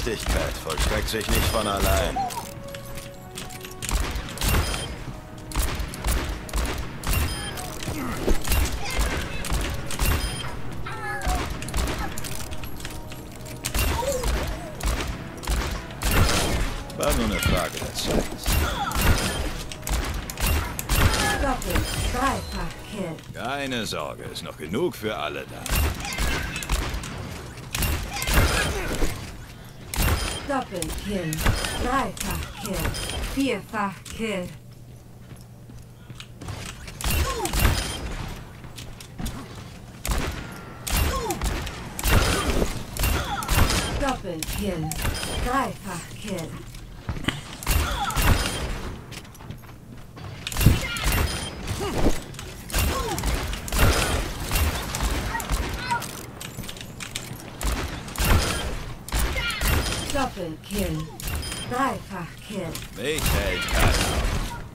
Gerechtigkeit vollstreckt sich nicht von allein. War nur eine Frage der Zeit. Doppel, dreifach Kill. Keine Sorge, ist noch genug für alle da. Doppelkill, dreifach Kill, vierfach Kill. Doppelkill, dreifach Kill. Doppelkill, dreifach Kill. Mich hält keiner auf.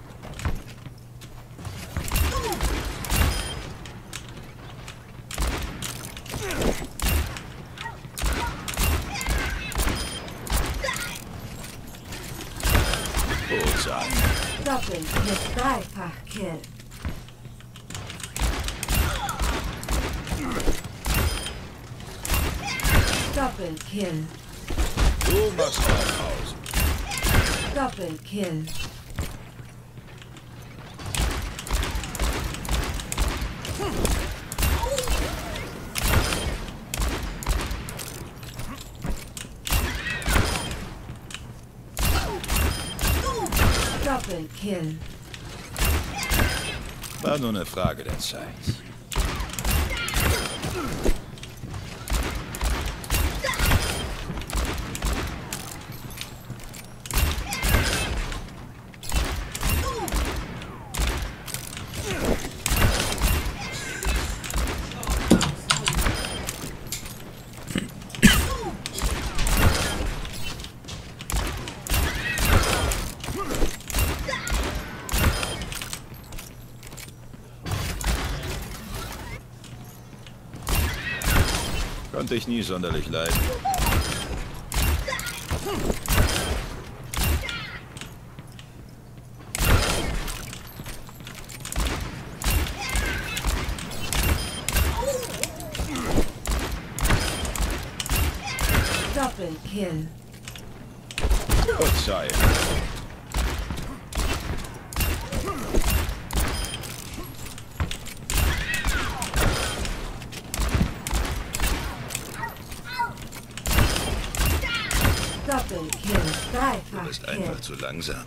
Bullseye. Doppelkill, dreifach Kill. Doppelkill, Du machst mal Pause. Doppelkill. Doppelkill. War nur eine Frage der Zeit. Konnte ich nie sonderlich leiden. Doppelkill. Verzeih. Doppelkill, Du dreifach bist Kill. einfach zu langsam.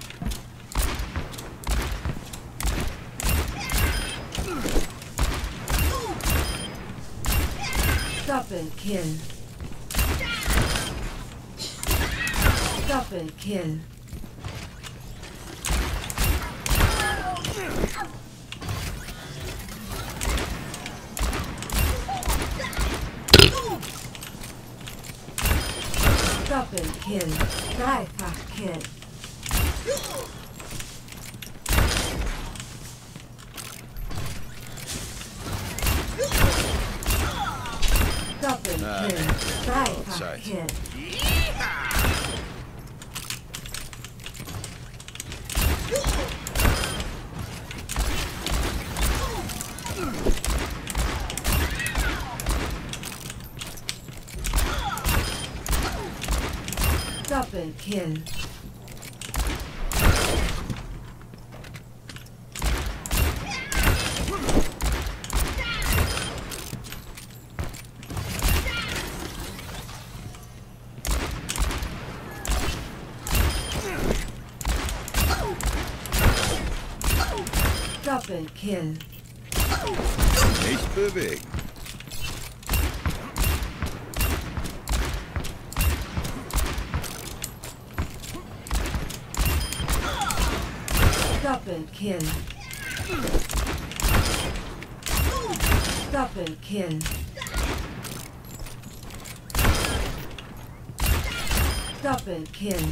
Doppelkill. Doppelkill. Doppelkill, dreifach Kill. Doppelkill, dreifach Zeit. Kill. Doppelkill. Doppelkill. Nicht bewegen. Doppelkill. Doppelkill. Doppelkill.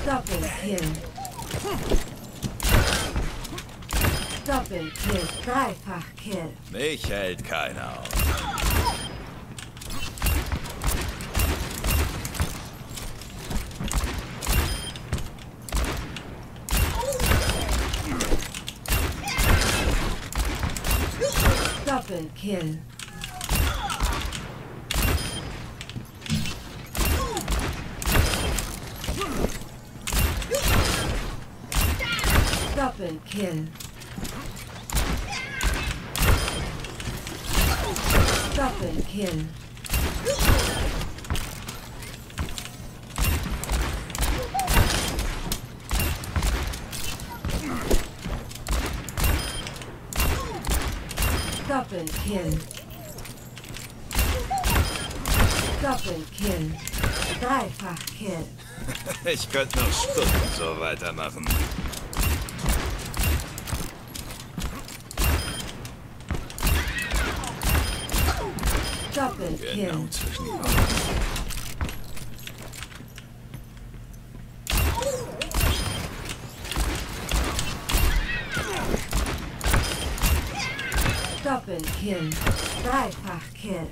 Doppelkill. Doppelkill. Dreifachkill. Mich hält keiner auf. Doppelkill. Doppelkill. Doppelkill. Doppelkill. Doppelkill. Dreifachkill. Ich könnte noch Stunden so weitermachen. Doppelkill. Genau zwischen den Augen. Doppelkill. Dreifachkill.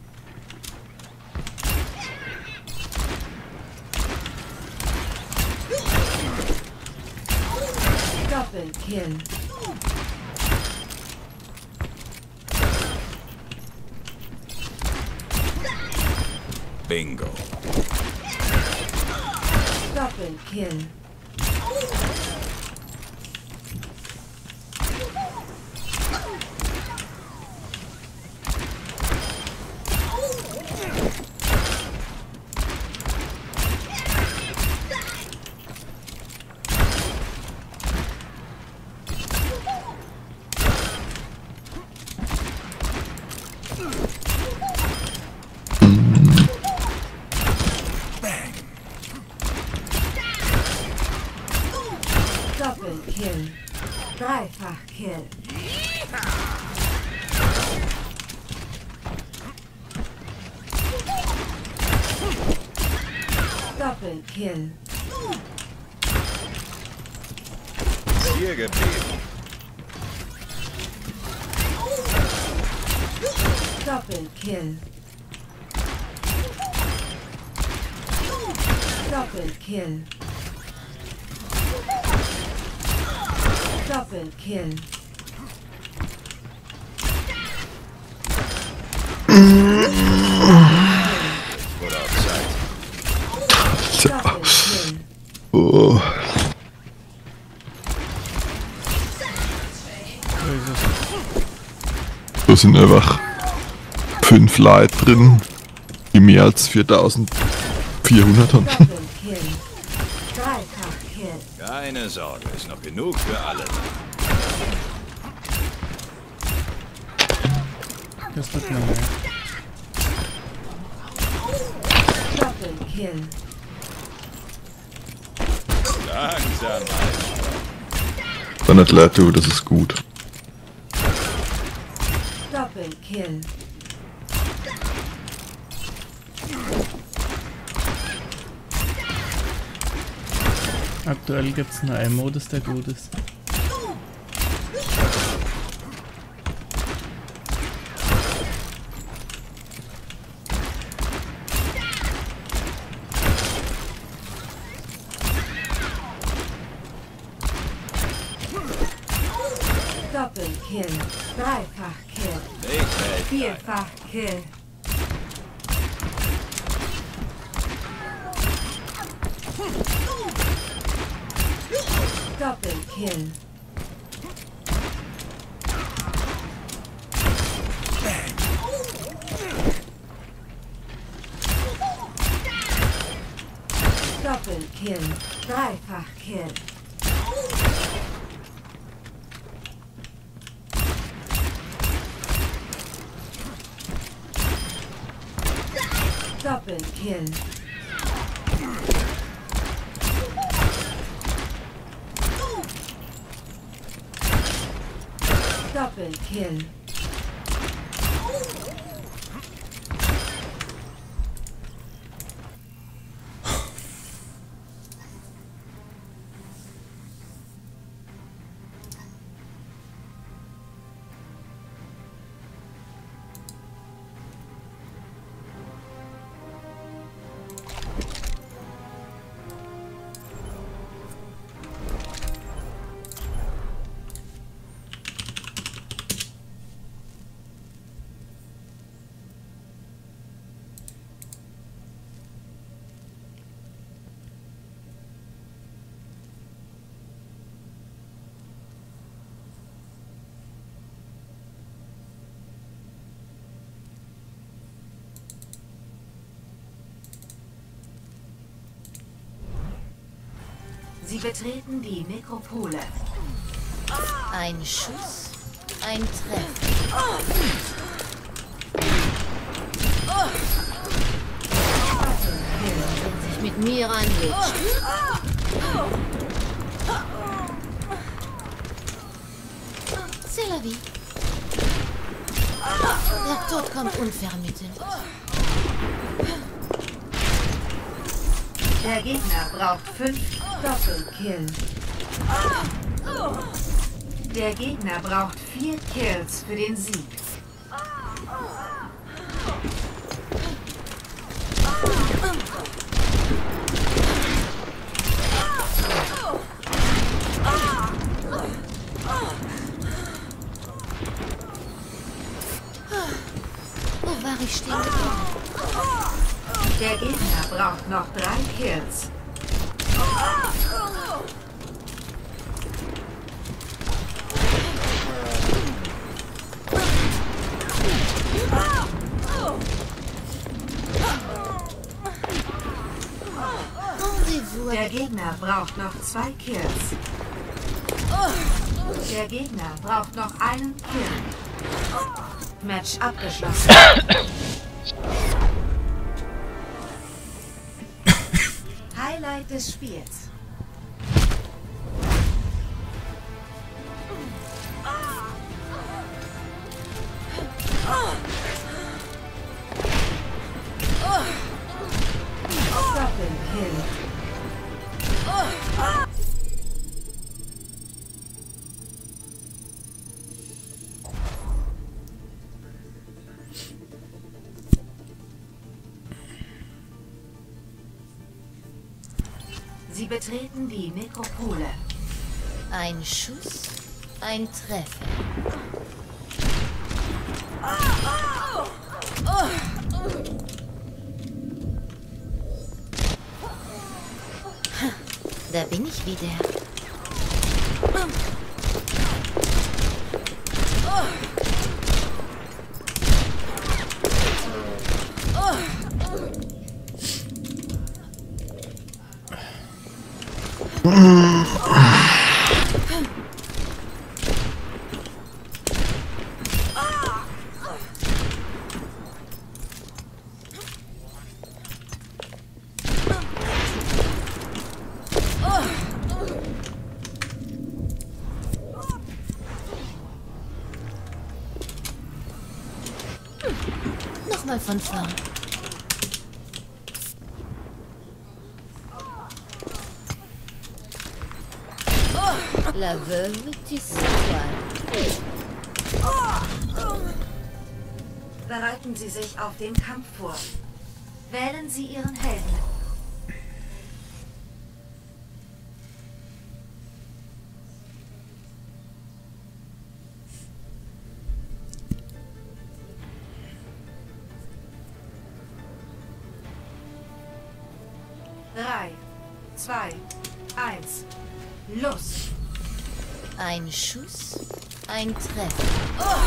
Doppelkill. Bingo. Doppelkill. Doppelkill. Dreifachkill. Doppelkill. Hier geblieben. Doppelkill. Doppelkill. Doppelkill. Oder auf Zeit. Doppelkill. Oh. Da sind einfach 5 Leute drin, die mehr als 4400 haben. Doppelkill. Dreifachkill. Keine Sorge, ist noch genug für alle. Das tut mir leid. Doppelkill. Langsam. Sei nicht leid, du, das ist gut. Doppelkill. Aktuell gibt's nur einen Modus, der gut ist. Doppelkill. Dreifachkill. Mich hält keiner. Vierfachkill. Doppelkill. Doppelkill. Dreifachkill. Doppelkill. Doppelkill. Sie betreten die Nekropole. Ein Schuss, ein Treffer. Wer sich mit mir anlegt. C'est la vie. Der Tod kommt unvermittelt. Der Gegner braucht 5 Doppelkill. Der Gegner braucht 4 Kills für den Sieg. Wo war ich stehen geblieben? Der Gegner braucht noch 3 Kills. Rendezvous Der avec Gegner braucht noch 2 Kills. Der Gegner braucht noch einen Kill. Match abgeschlossen. Highlight des Spiels. Doppelkill. Sie betreten die Nekropole. ein Schuss, ein Treffer. Da bin ich wieder. Nochmal von vorn. La veuve Tissoir. Bereiten Sie sich auf den Kampf vor. Wählen Sie Ihren Helden. Drei, 2, 1, los! Ein Schuss, ein Treffer.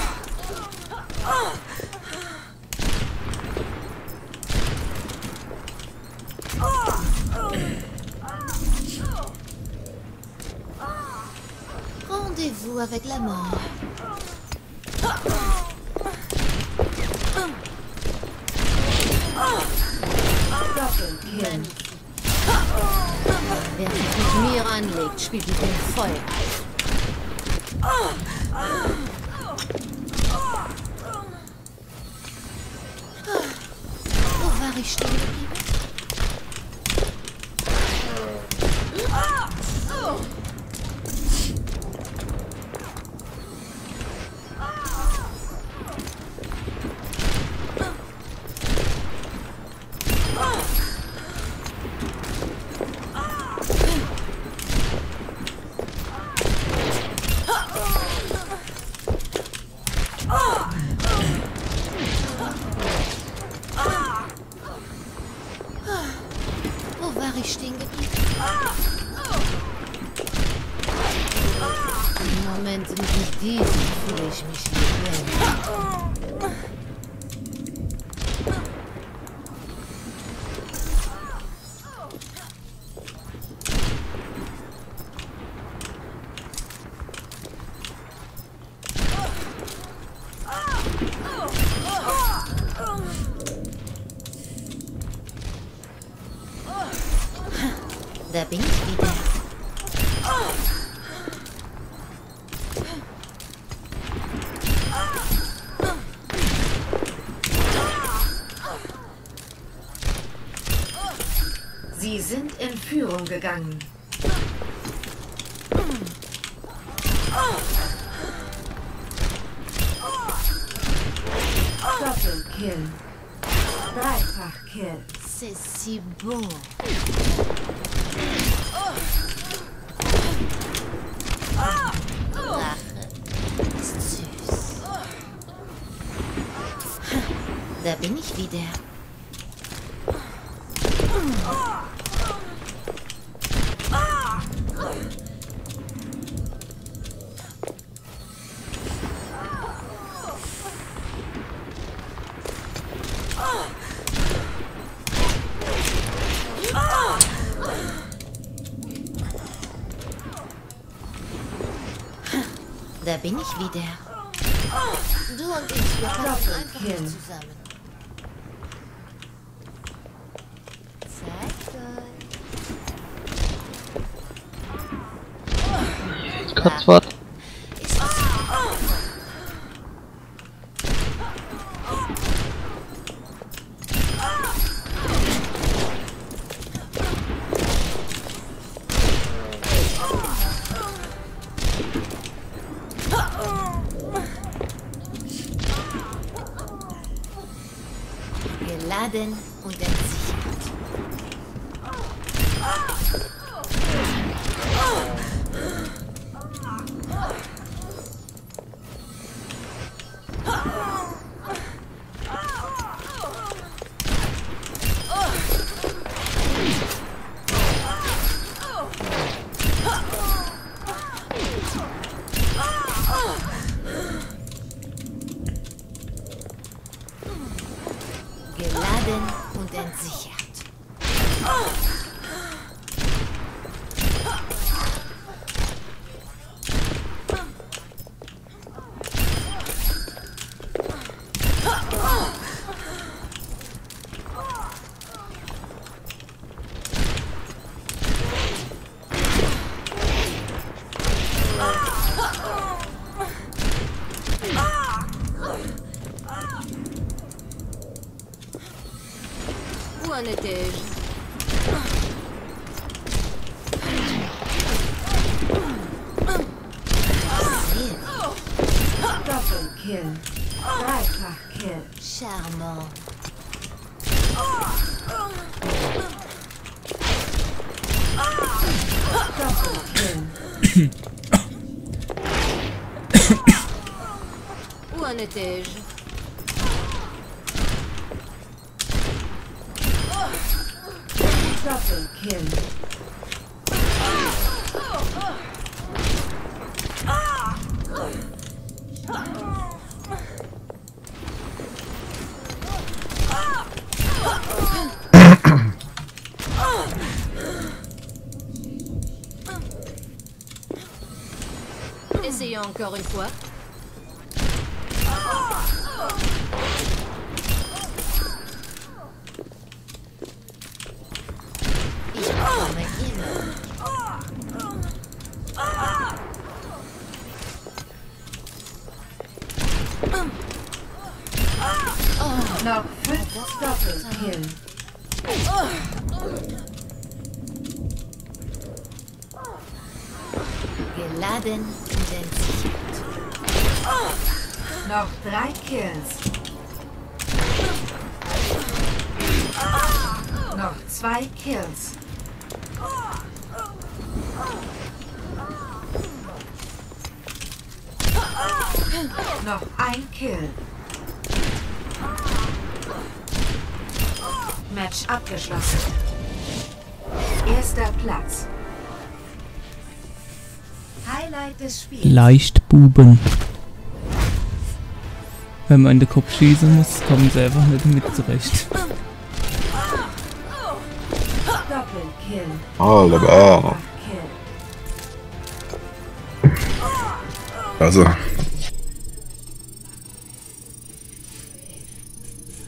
Rendez-vous avec la mort. Doppelkill. Wer sich mit mir anlegt, spielt mit dem Feuer. Wo war ich stehen geblieben? Wo war ich stehen geblieben? Im Moment mit diesem fühle ich mich lebendig. Da bin ich wieder. Sie sind in Führung gegangen. Doppelkill. Dreifachkill. C'est si beau. Rache ist süß. Da bin ich wieder. Da bin ich wieder. Du und ich, wir passen einfach nicht zusammen. Zeig euch. Katzwart. Geladen und entsichert. Geladen und entsichert. Où en étais-je? Doppelkill. Dreifachkill. Charmant. Doppelkill. Où en étais-je? Doppelkill. Essayons encore une fois. Ich komme immer. Noch 5 Doppelkill. Geladen und entsichert. Noch 3 Kills. Noch 2 Kills. Noch 1 Kill. Match abgeschlossen. Erster Platz. Highlight des Spiels. Leichtbuben. Wenn man in den Kopf schießen muss, kommen sie einfach nicht mit zurecht. Doppelkill. Alter, Bär. Kill. Also,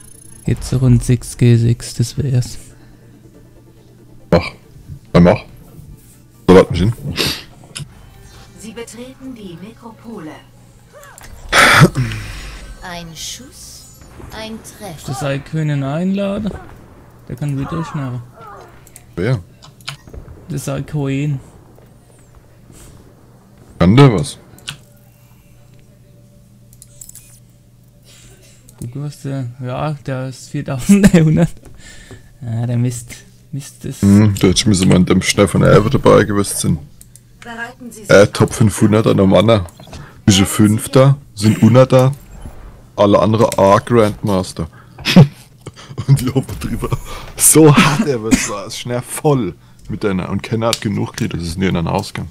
Jetzt rund 6 G6, das wär's. mach. Dann mach. So, warte mich hin. Sie betreten die Nekropole. Ein Schuss, ein Treffer. Das sei können einladen. Der kann wieder schnarren. Wer? Das sei Cohen. Kann der was? Guck, was der. Ja, der ist 4100. Ah, der Mist. Mist ist. Da hätte ich mir so mal in dem Stefan Erbe dabei gewesen sind. Bereiten Sie sich Top 500 an der Mann. Zwischen 5. sind 100. Alle anderen A Grandmaster. Und die oben drüber. So hat er was war. Es schnell voll mit deiner. Und keiner hat genug gekriegt, das ist nie in einen Ausgang.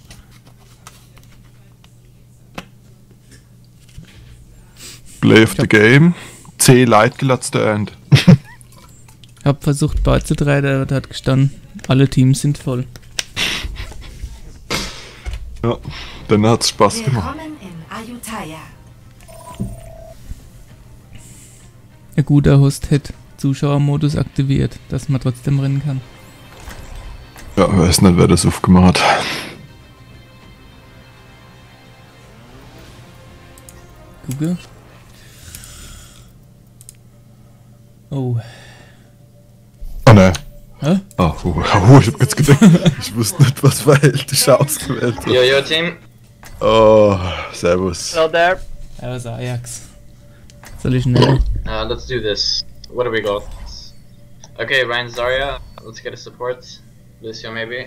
Play of the game. C leitgelatzte End. Hab versucht beizutreten, der hat gestanden. Alle Teams sind voll. Ja, dann hat's Spaß gemacht. Willkommen in Ayutthaya. Ein guter Host hätte Zuschauermodus aktiviert, dass man trotzdem rennen kann. Ja, weiß nicht, wer das aufgemacht hat. Gucke. Oh. Oh ne. Hä? Ich hab jetzt gedacht, ich wusste nicht, was verhältnisch ausgewählt hat. Yo, team. Oh, servus. Hello there. Er ist Ajax. Soll ich nehmen? Let's do this. What do we got? Okay, Ryan Zarya. Let's get a support. Lucio, maybe.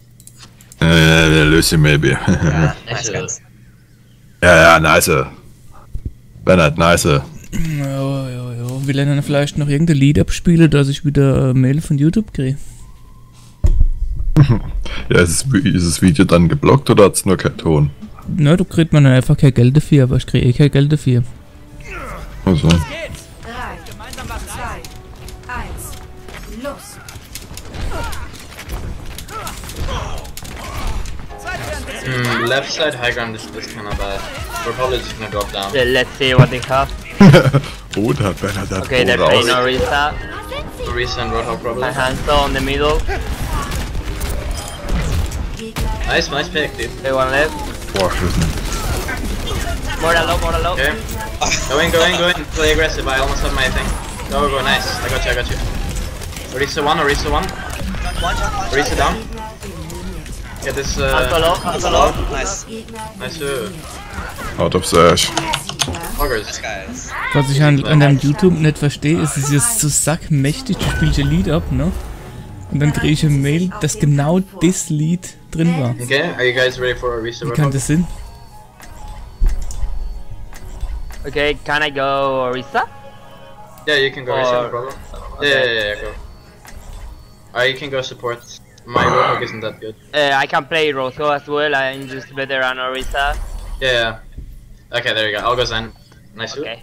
Lucy maybe. Yeah, nice. Ja, nice. Bernhard, nice. Ja. Will er dann vielleicht noch irgendein Lied abspielen, dass ich wieder Mail von YouTube kriege? Ja, ist das Video dann geblockt oder hat's nur keinen Ton? Na, du kriegst man dann einfach kein Geld dafür, aber ich kriege eh kein Geld dafür. Also. 3, 2, 1, los! Left side high ground is kind of bad. We're probably just gonna drop down. Let's see what they have. Oh, da hat Bernhard das Okay, they're playing Orisa. Orisa and Roadhog probably. And Hanzo on the middle. Nice pick, dude. They one left. Boah, ich weiß nicht. More low, more low. Okay. Go in. Play aggressive. I almost have my thing. Go, nice. I got you. Orisa 1. Orisa down. Get this, Hanzo low. Nice. Out of Sash. Hoggers. Was ich an deinem YouTube nicht verstehe, ist, es ist so sackmächtig, du spielst ein Lied ab, ne? Und dann kriege ich eine Mail, dass genau das Lied drin war. Okay, are you guys ready for Orisa Wie kann Roadhog? das sein? Okay, can I go Orisa? Yeah, you can go Orisa, no problem. Yeah, go. You can go support. My Roadhog isn't that good. I can play Roto as well. I'm just better on Orisa. Yeah. Okay, there you go. I'll go Zen. Nice. Okay.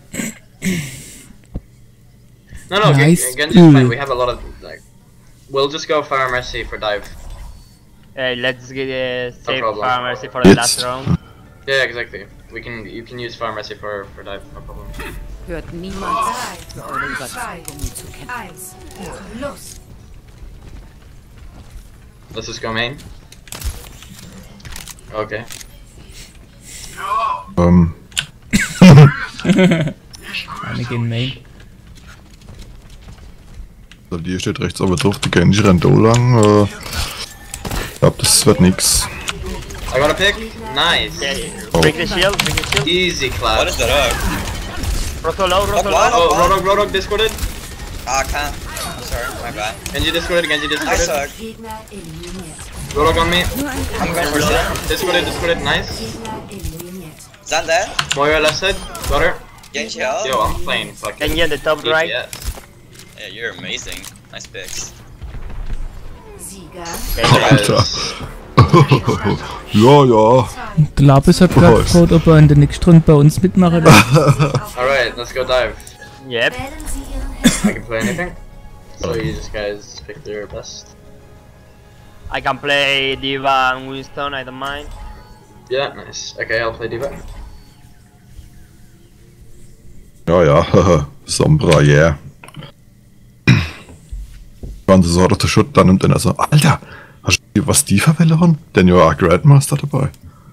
No, Nice. Genji's fine. We have a lot of like. We'll just go Fire Mercy for dive. Let's get save problem. Fire Mercy for the last It's- round. Yeah, exactly. You can use Fire Mercy for dive. No problem. Hört niemand 3, für eure 2, Überzeugung zu kämpfen. 1, los! Let's just go main. Okay. Eine gehen Main. So, die steht rechts aber drauf, die Genji rennt da lang. Ich glaub, das wird nix. I got a pick. Nice. Oh. Break the shield, break the shield. Easy clap. What is that up? Roto low, Roto What? low. Oh, Roadhog discorded. Ah, can't. I'm sorry, my bad. Genji discorded. I suck. Gegner eliminiert. Roadhog on me. I'm going for Zan. Discorded. Nice. Gegner eliminiert. Zan there? Moira left side. Got her. Genji out? Yo, I'm playing fucking Genji on the top right. DPS. Yeah, you're amazing. Nice picks. Sieger. Alter. Ja. Der Lapis hat gerade gefragt, ob er in der nächsten Runde bei uns mitmachen will. Alright, let's go dive. Yep. Wählen Sie Ihren Helden. I can play anything. So you just guys pick your best. I can play Diva and Winston, I don't mind. Yeah, nice. Okay, I'll play Diva. Ja. Sombra, yeah. Ganze Sorte Schutt dann und dann so, Alter, hast du Was die verwählen? Denn ja auch Grandmaster dabei.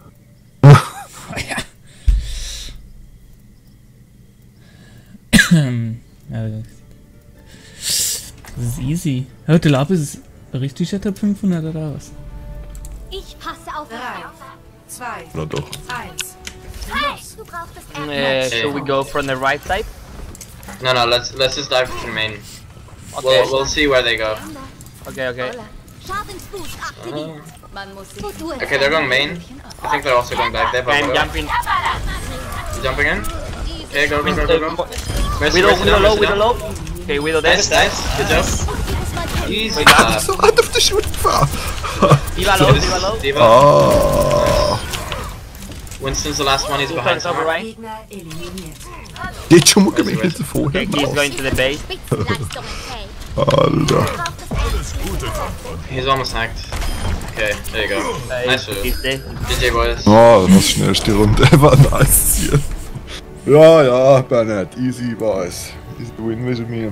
Ja, das ist easy. Ja, der Lab ist richtig der Top 500 oder was? Ich passe auf 3, 2, Oder doch. 1. Du brauchst es Should we go from the right side? No, let's just dive to main. Okay. We'll see where they go. Okay. Schadensboost aktiviert. Man muss sich Okay, they're going main. I think they're also going dive. They have I'm a jumping. You jumping in? Okay, go. Mercy, Widow Mercy down, low, Mercy Widow down. low. Okay, Widow dead. Nice. Good job. Easy. So hart auf der Schule gefahren. Diva low. Diva. Ah. Winston's the last one. He's behind Top somewhere. right. Gegner eliminiert. Geht schon mal gemächelt vorher. Okay, he's going to the base. Spitzenleistung, hey. Alter. He's almost hacked. Okay, there you go. Nice shot. He's dead. GG, boys. Oh, das war das schnellste Runde ever. Nice Ziel. Ja, Bernhard. Easy, boys. Easy win mit mir.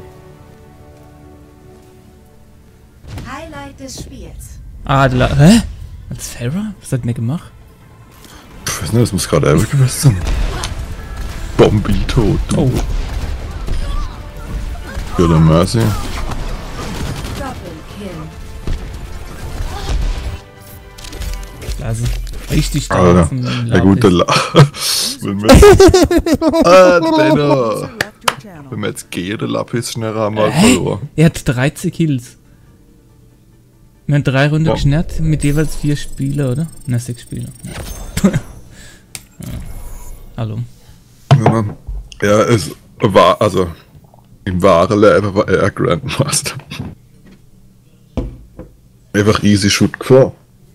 Highlight des Spiels. Ah, der Lab. Hä? Was ist Farah? Was hat der gemacht? Ich weiß nicht, das muss gerade Ever gewesen sein. Bombito, du. Oh. Ja, der Mercy. Doppelkill. Also, richtig stark Alter. vom Ja, Lab gut, der ist. Wenn wir jetzt. Benno. Wenn wir jetzt gehen, der Lapis schneller haben wir halt verloren. Er hat 13 Kills. Wir haben 3 Runden Ja. geschnappt mit jeweils 4 Spieler, oder? Na, 6 Spieler. Ja. Hallo. Ja, es war, also im wahren Leben war er Grandmaster. Einfach easy Shoot gefahren.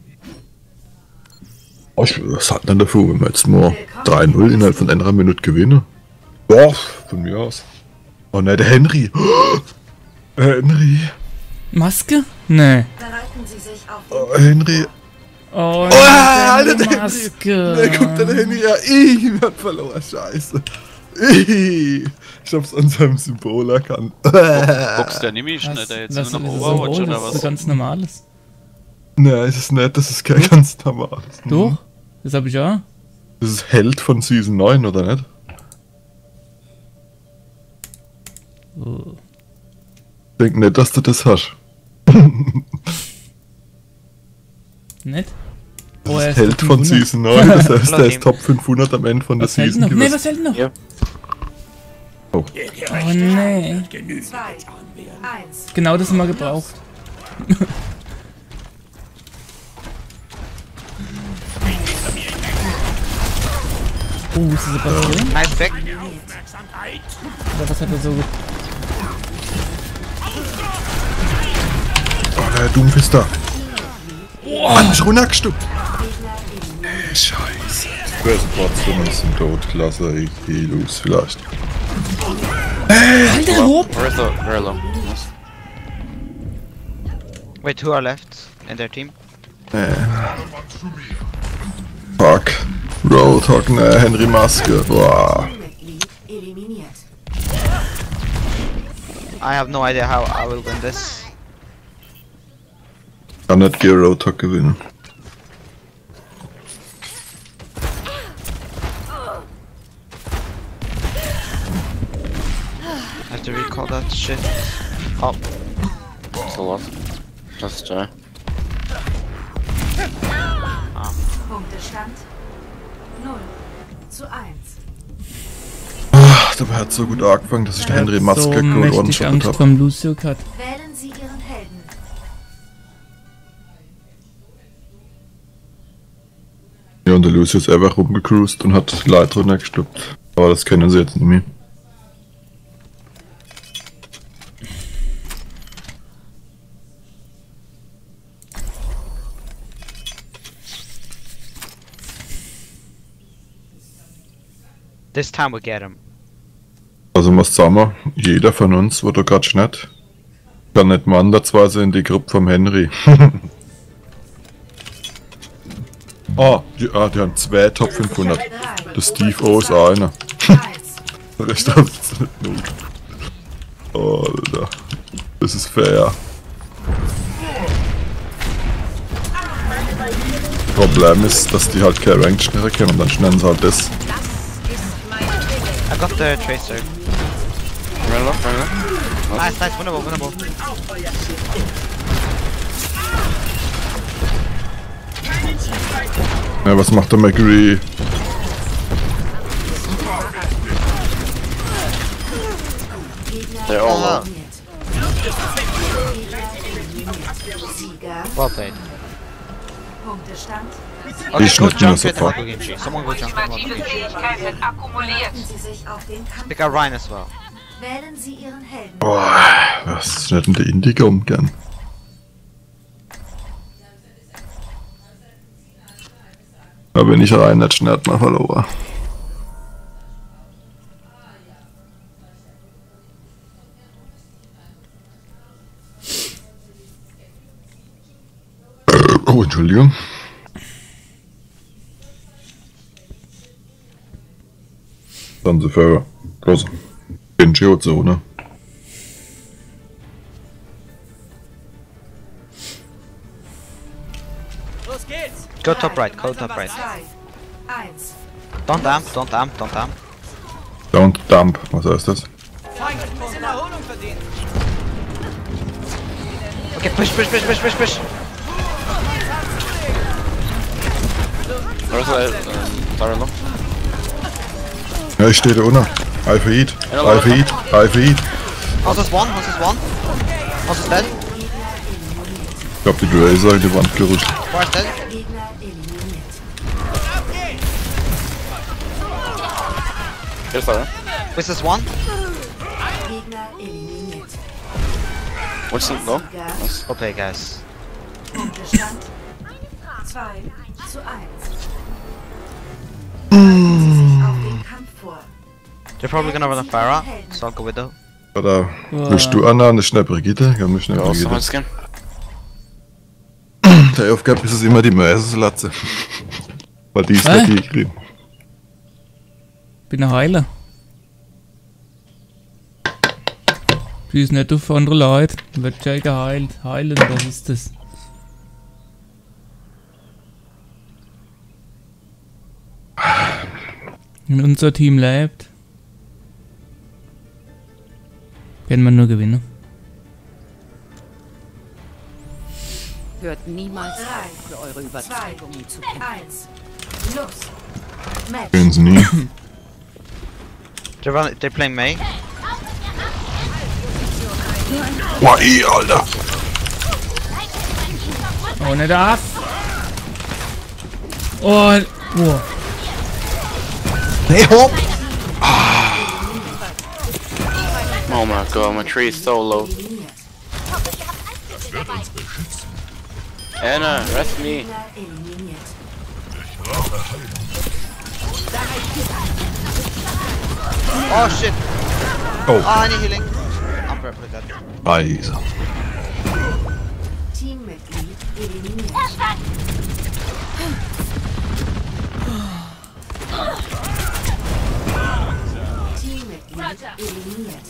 Oh, was hat denn davon, wenn wir jetzt mal 3-0 innerhalb von einer Minute gewinnen? Boah, von mir aus. Oh ne, der Henry. Henry. Maske? Nee. Bereiten Sie sich auf Oh, Henry. Oh, Alter, die der Maske. Henry. Guck dir den Henry an. Wir haben verloren, scheiße. Ich hab's an seinem Symbol erkannt. Boxt der nämlich Was, nicht, der jetzt das nur noch ist Overwatch so, oder das ist was? ganz normales. Nein, es ist nicht, das ist kein ganz normales. Doch? Das hab ich auch. Das ist Held von Season 9, oder nicht? Oh. Ich denk nicht, dass du das hast. Nicht? Das Oh, er ist ist Held Top von 500. Season 9, das heißt, der ist Top 500 am Ende von der Was fehlt Season noch? Nee, gewesen. was fehlt noch? Ja. Oh. Oh nee. 2, 1. Genau das haben wir gebraucht. Oh, ist das Sebastian? Nice back. Oder was hat er so ge... Oh, der Doomfister. Hat mich runtergestuckt. Scheiße. Wer ist trotzdem ein bisschen Todklasse, ich geh los vielleicht. Alter, Hob! Very low. Yes. Wait, 2 are left in their team. Fuck. Roadhog, ne, Henry Maske. Boah. Mitglied eliminiert. I have no idea how I will win this. Kann nicht gegen Roadhog gewinnen. I have to recall that shit. Oh, So what? That's Jay. Punktestand 0:1. Ach, dabei hat so gut angefangen, dass ich der Henry Maske so geholt mächtig one-shottet Angst hab. vom Lucio gehabt. Wählen Sie Ihren Helden. Ja, und der Lucius ist einfach rumgecruised und hat Leute runtergestoppt. Aber das kennen sie jetzt nicht mehr. this time we get him. Also was sagen wir, jeder von uns, wo du grad schneit, kann nicht mal ansatzweise in die Gruppe vom Henry. Die haben 2 Top 500. Der Steve O ist auch einer. 1. Der Rest hat es nicht not. Alter. Das ist fair. Problem ist, dass die halt keine Ranked schneller kennen und dann schneiden sie halt das. I got the tracer. Run low, run low. Nice, nice, winnable, winnable. Ja, was macht der McCree? They're all low. Sieger. Well played. Punktestand. Okay, Ich go schnitt nur jump it and sofort. I'll go game G. Someone go jump it and I'll go game G. Bereiten Sie sich auf den Kampf. Pick up Ryan as well. Wählen Sie Ihren Helden. Boah, was schneidet denn der Indigo um gern? Da bin ich rein, nicht schnell mal verloren. Oh, Entschuldigung. Dann sind wir los. In Geozone. Go top right, go top right. 2, 1. Don't amp, don't amp, don't amp. Don't dump, was heißt das? Okay, push, push, push, push, push, push. Where's the Tara low? Ja, ich stehe da unten. I feed, I feed, I feed. House is one, house is one. House is dead. Ich glaub, die Grazer in die Wand gerutscht. Bar is dead. Gegner eliminiert. Here's Tara. This is one. Gegner eliminiert. What's the low? Sieger. Nice. Well played, guys. Punktestand 2 zu 1. Auf den Kampf vor. They're probably gonna run a Pharah, so I'll go Widow. Oder willst du Anna eine schnell Brigitte? Ja, eine schnell Go also Brigitte. skin. Der Aufgabe ist es immer die Mäuselatze. Weil die ist Hä? nicht drin. Bin ein Heiler. Schieß nicht auf andere Leute. Wird schon geheilt. Heilen, was ist das? Wenn unser Team lebt, können wir nur gewinnen. Hört niemals 3, auf, für eure 2, Überzeugungen zu kämpfen. 1. Los. Match. Gehen sie nie. They're playing Mei. Boah, Alter! Ohne das! Oh, oh. Hey, hopp! Oh my god, my tree is so low. Anna, rest me. Gegner eliminiert. Oh shit! Oh, Ah, I need healing. I'm perfectly dead. Scheiße. Teammitglied eliminiert. Teammitglied eliminiert.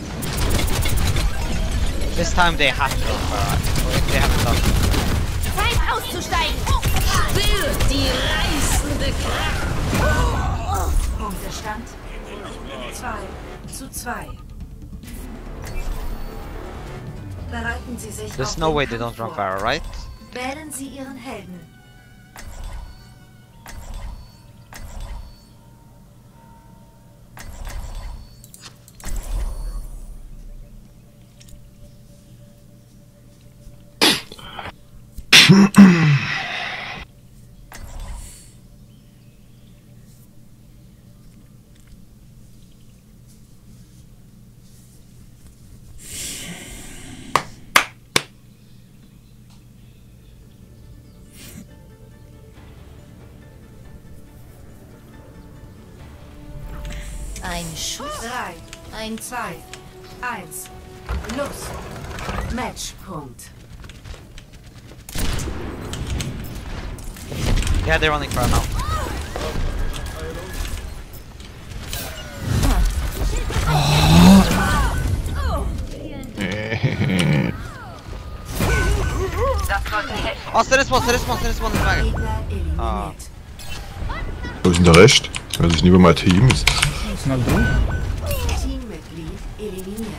This time they have to go Pharah. Or if they haven't done. Zeit auszusteigen! Spürt die reißende Kraft! Punktestand 2 zu 2. Bereiten Sie sich There's auf no den way they Kampf don't run vor. Pharah, right? Wählen Sie Ihren Helden. Ein Schuss, 3, ein 2, 1. Los. Matchpunkt. Yeah, they're running Pharah now. Oh, still this one in the wagon. Ah. Wo ist denn der Rest? Weiß ich nicht, wo mein Team ist. Na du? Teammitglied eliminiert.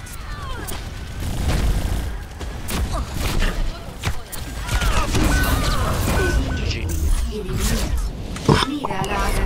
Niederlage.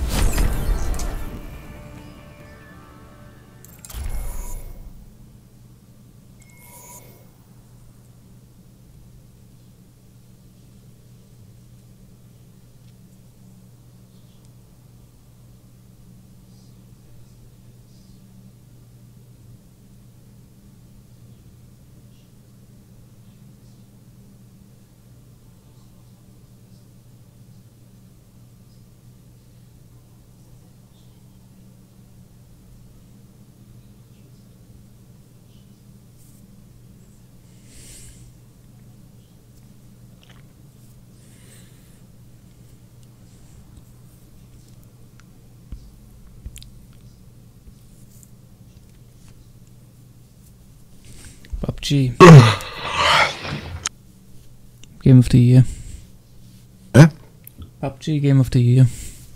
PUBG. Game of the Year. Hä? PUBG Game of the Year.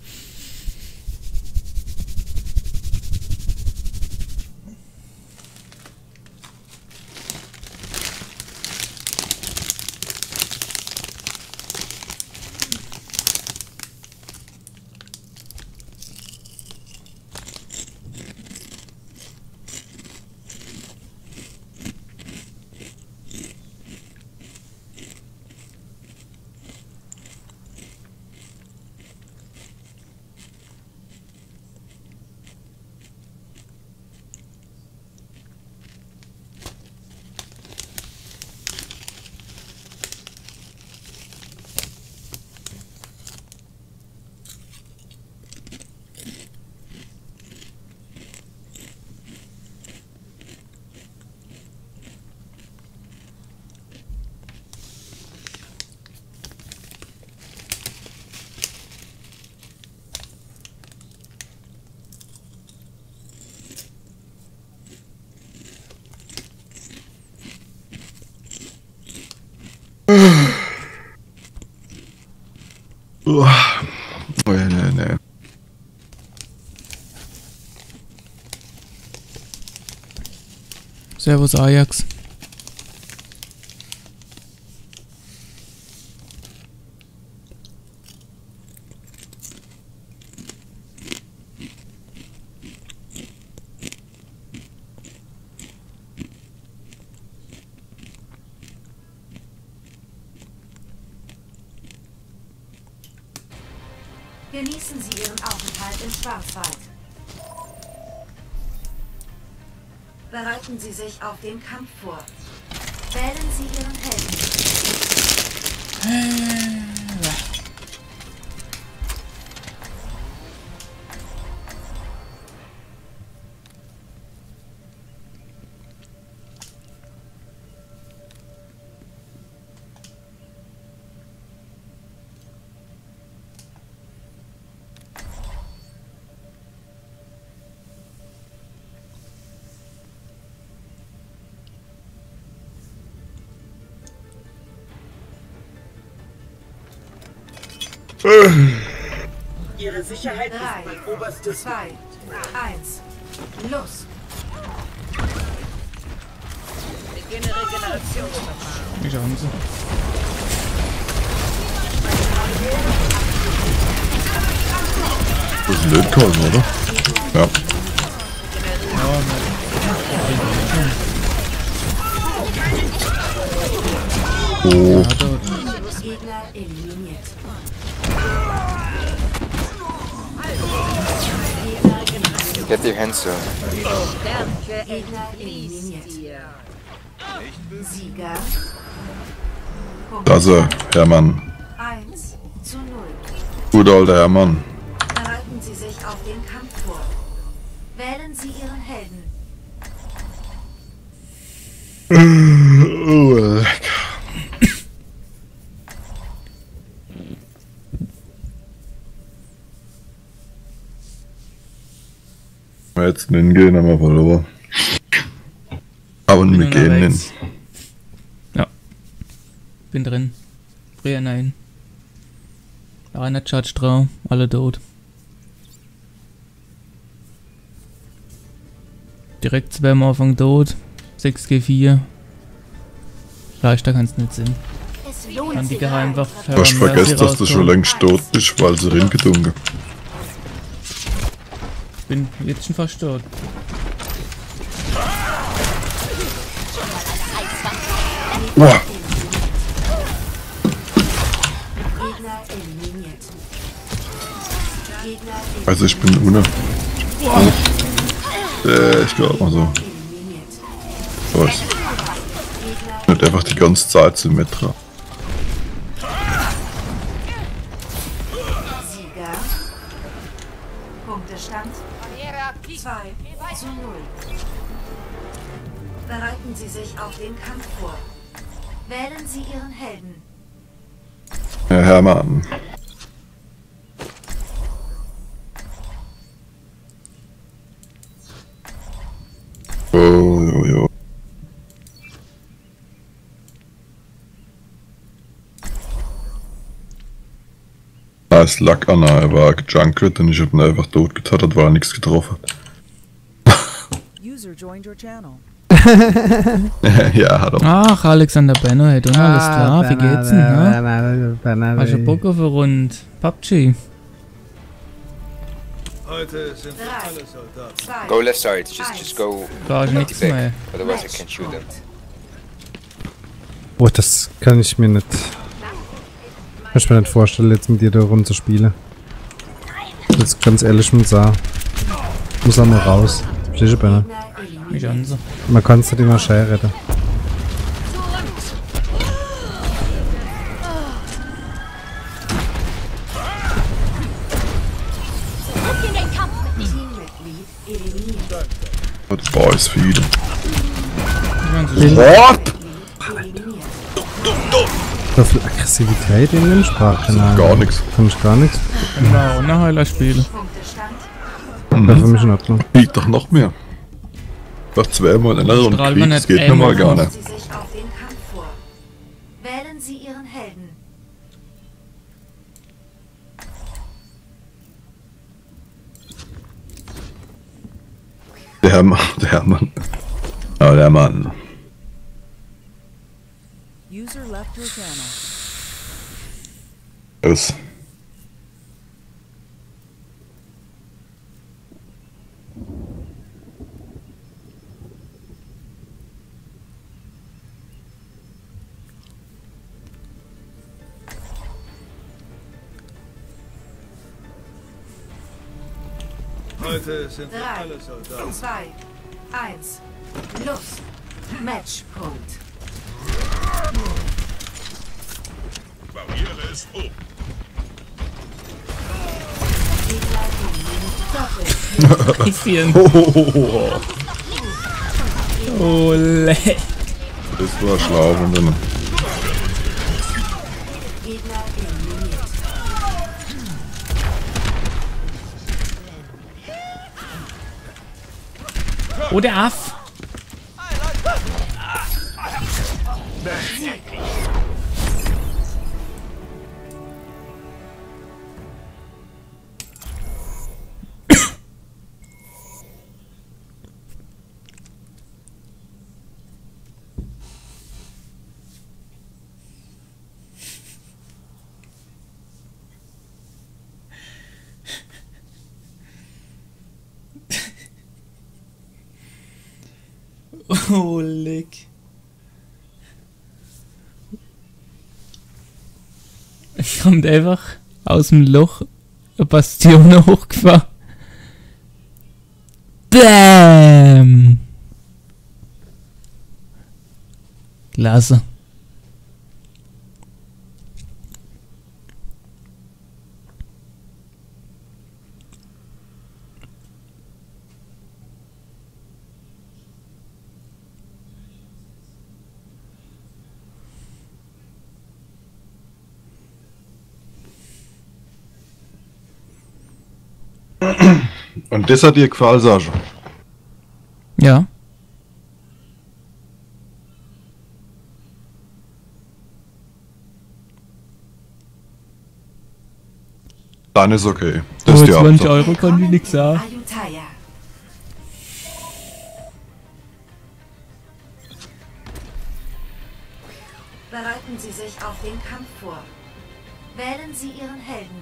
Oh, nee. Servus Ajax. Genießen Sie Ihren Aufenthalt im Schwarzwald. Bereiten Sie sich auf den Kampf vor. Wählen Sie Ihren Helden. Ihre Sicherheit ist mein oberstes 2, 1, los! Beginne Regenerationsverfahren. Wie schauen Sie? Das ist ein Lötkolben, oder? Ja. Oh. Gegner eliminiert. Get your hands up. Gegner eliminiert. Sieger. Das ist Hermann. 1:0. Gut alter Hermann. Bereiten Sie sich auf den Kampf vor. Wählen Sie Ihren Helden. Oh, lecker. Wir jetzt nicht hingehen, haben wir verloren. Aber wir gehen hin. Ja. Bin drin. Frier nein. Einer Charge drauf, alle tot. Direkt 2 am Anfang tot. 6G4. Leichter kann's nicht sein. Kann die einfach Du hast vergessen, dass du schon längst tot bist, weil sie reingedungen. Bin jetzt schon fast tot. Wow. Also ich bin ohne. Ich glaube mal so. Was? Nicht einfach die ganze Zeit zum Metra. Sieger. Punktestand 2:0. Bereiten Sie sich auf den Kampf vor. Wählen Sie Ihren Helden. Ja, Hermann. Oh, jo. Nice Luck, Anna. Er war gejunkert und ich hab ihn einfach tot getattert, weil er nichts getroffen hat. User joined your channel. Ja, hat er. Ach, Alexander Benno, hey, du, alles klar, wie geht's denn, Hast du Bock auf eine Runde PUBG? Heute sind alle Soldaten. Go left side, just go. Gar nichts mehr. Otherwise I can't shoot them. Oh, das kann ich mir nicht. Kann ich mir nicht vorstellen, jetzt mit dir da rumzuspielen. Jetzt ganz ehrlich mit sagen. Muss auch mal raus. Verstehst du, Benno? Mich an so. Man kann es nicht immer schnell retten. Das Boys für ihn. What? So viel Aggressivität in dem Sprachkanal. Gar nichts. Kann ich gar nichts. Genau, ohne Heiler spielen. Das für mich in Ordnung. Biet doch noch mehr. Doch zweimal in einer Runde Krieg, das geht nochmal gar nicht. Sie sich auf den Kampf vor. Wählen Sie Ihren Helden. Der Hermann. Oh, der Mann. User left your channel. Das. Heute sind 3, alle Soldaten. 2, 1. Los. Matchpunkt. Barriere ist hoch. Bisschen. Ole. Das war schlau von denen. Oh, der Aff. Oh, leck. Kommt einfach aus dem Loch eine Bastion hochgefahren. Bäm! Klasse. Und das hat dir gefallen, Sascha? Ja. . Dann ist okay. Das ist die 20 Hauptsache. Euro kann ich nix sagen. Ayutthaya. Bereiten Sie sich auf den Kampf vor. Wählen Sie Ihren Helden.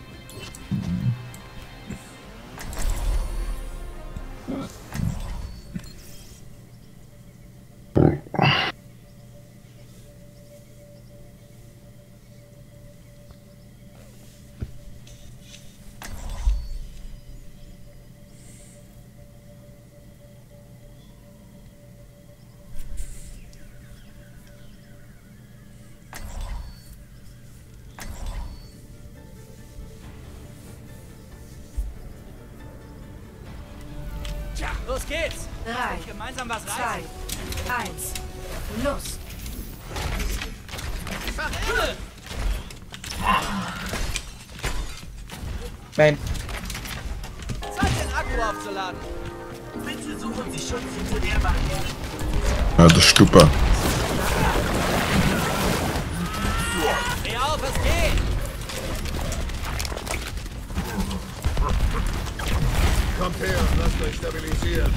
Los geht's! 3, Gemeinsam was 2, 1, los! Main. Zeit, den Akku aufzuladen. Bitte suchen Sie Schutz hinter der Barriere. Ja, das ist super. Steh auf, es geht! Kommt her und lasst euch stabilisieren.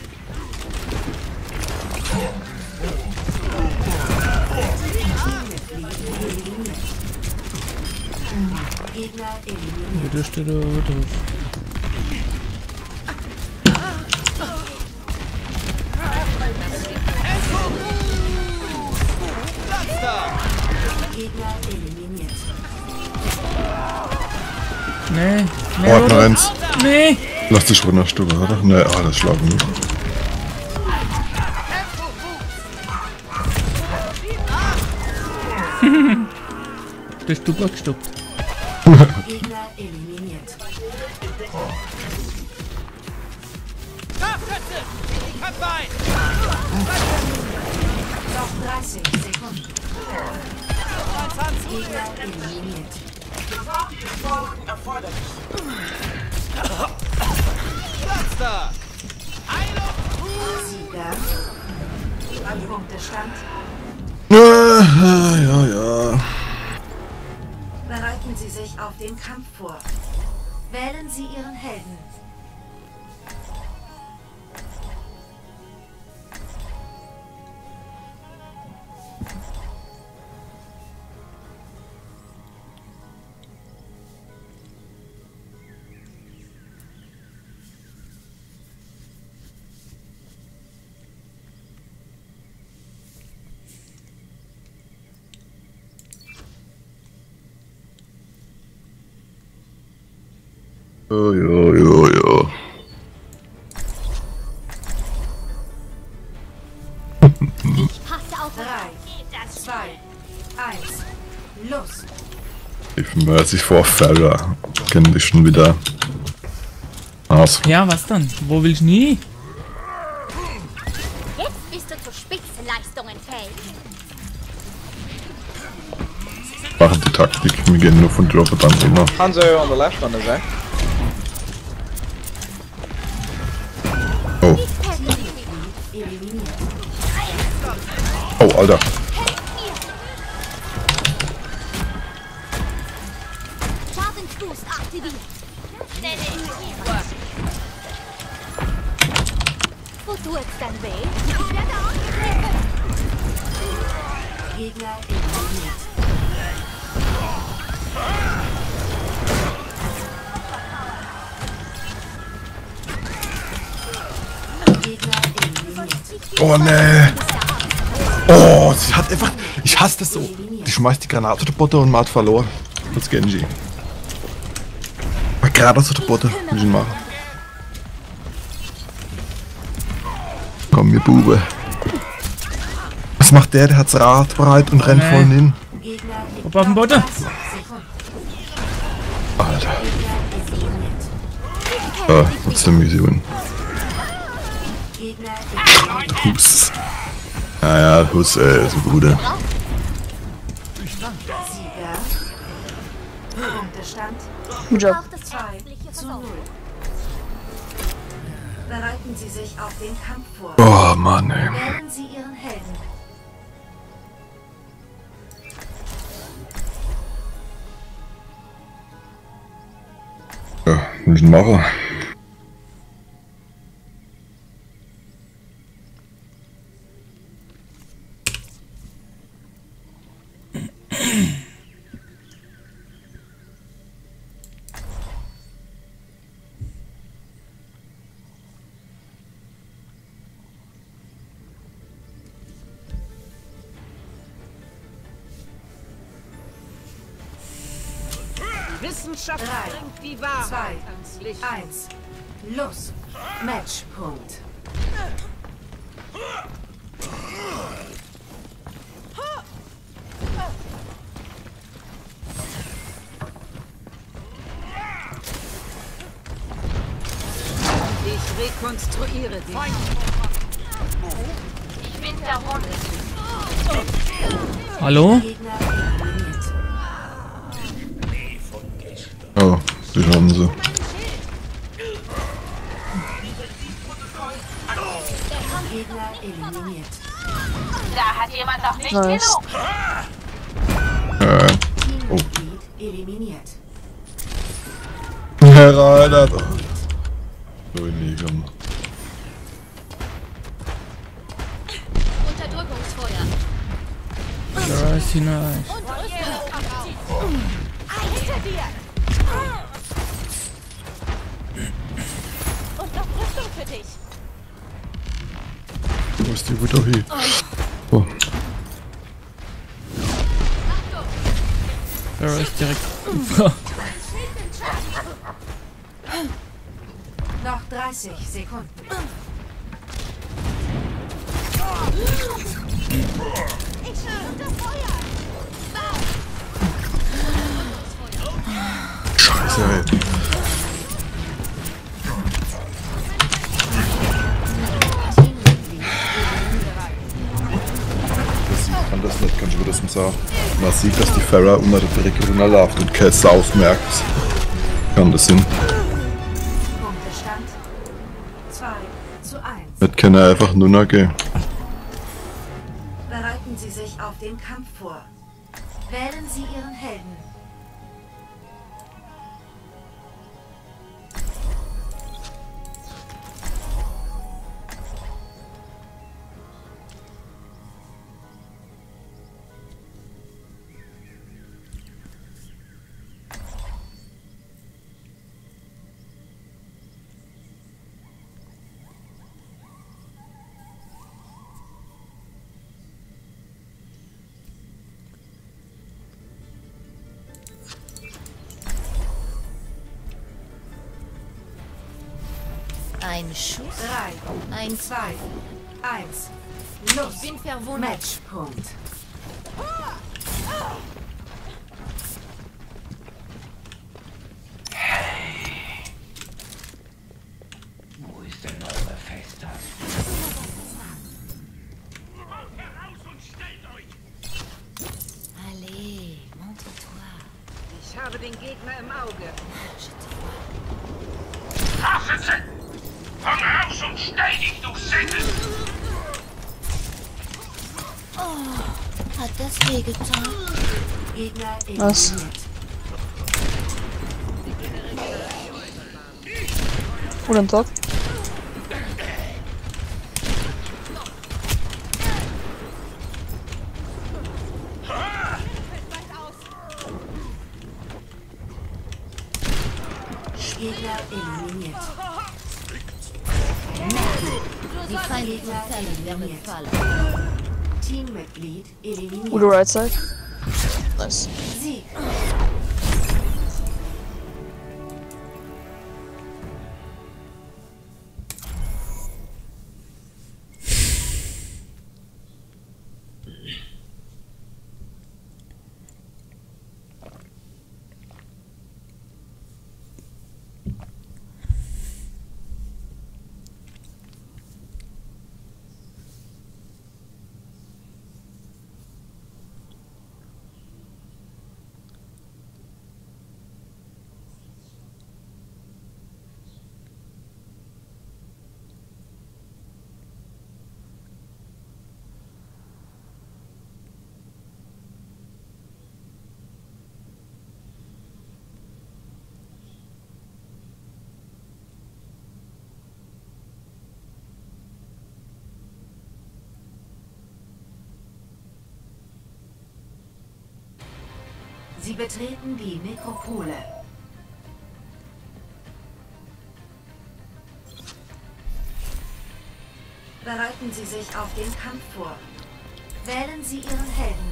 Gegner eliminiert. Wieder steht er drauf. Gegner eliminiert. Nee, Ordner 1. Nee! Lass dich runterstufen, oder? Ne, das schlagen nicht. Der Stubber gestoppt. Gegner eliminiert. Scharfschütze! Köpfe ein! Noch 30 Sekunden. Gegner eliminiert. Platz da! Sieger. Punktestand. Ja. Bereiten Sie sich auf den Kampf vor. Wählen Sie Ihren Helden. Ja. 3, 2, 1, los! Ich merke vor Farah. Kenn dich schon wieder. Aus. Ja, was dann? Wo will ich nie? Jetzt bist du zu Spitzenleistungen fähig. Machen die Taktik. Wir gehen nur von Dropper dann runter. Hanzo on the left on the Zen. Oh. Oh, Alter. Schadensboost aktiviert. Wo tut's dann weh? Ich werde angegriffen. Gegner eliminiert. Gegner eliminiert. Oh ne. Oh, sie hat einfach. Ich hasse das so. Die schmeißt die Granate auf die Botte und man hat verloren. Das Genji. Aber gerade so die Botte. Muss ich machen. Komm, mir Bube. Was macht der? Der hat's Rad bereit und rennt voll hin. Ob auf dem Botte? Alter. Ah, what's the Mission? Hus. Naja, Hus, so Bruder. Sieger. Punktestand. Gut Job. 2:0. Bereiten Sie sich auf den Kampf vor. Oh Mann, ey. Wählen Sie Ihren Helden. muss ich machen? Wissenschaft bringt die Wahrheit ans Licht. 1. Los. Matchpunkt. Ich rekonstruiere dich. Ich bin verwundet. Hallo? Oh, die haben sie. Gegner eliminiert. Da hat jemand noch nicht Nice. genug. Oh. Teammitglied eliminiert. Reinhard. So in die Gamme. Unterdrückungsfeuer. Da ist hinein. Hinter dir. Und noch Rüstung für dich. Wo ist die wieder hier? Oh. Da ist direkt. Noch 30 Sekunden. Ich stehe unter Feuer. Scheiße, ey. Das nicht, kannst du mir das mal sagen? Man sieht, dass die Farah unter der Brücke runterläuft und keine Sau merkt. Kann das sein? Punktestand 2:1. Das kann er einfach nur noch gehen. Bereiten Sie sich auf den Kampf vor. Wählen Sie Ihren Helden. Ein Schuss. 3, Ein 2, 1. Los. Ich bin verwundet. Matchpunkt. Wo ist denn eure Fester? Allez, montre-toi. Ich habe den Gegner im Auge. Hasensen! Komm raus und stell dich, du Säckel! Oh, hat das wehgetan? Gegner Was? eliminiert. Guten Tag. Gegner eliminiert. Die feindlichen Gegner Zellen werden eliminiert. fallen. Teammitglied eliminiert. Gute Right Side. Nice. Sieg. Sie betreten die Nekropole. Bereiten Sie sich auf den Kampf vor. Wählen Sie Ihren Helden.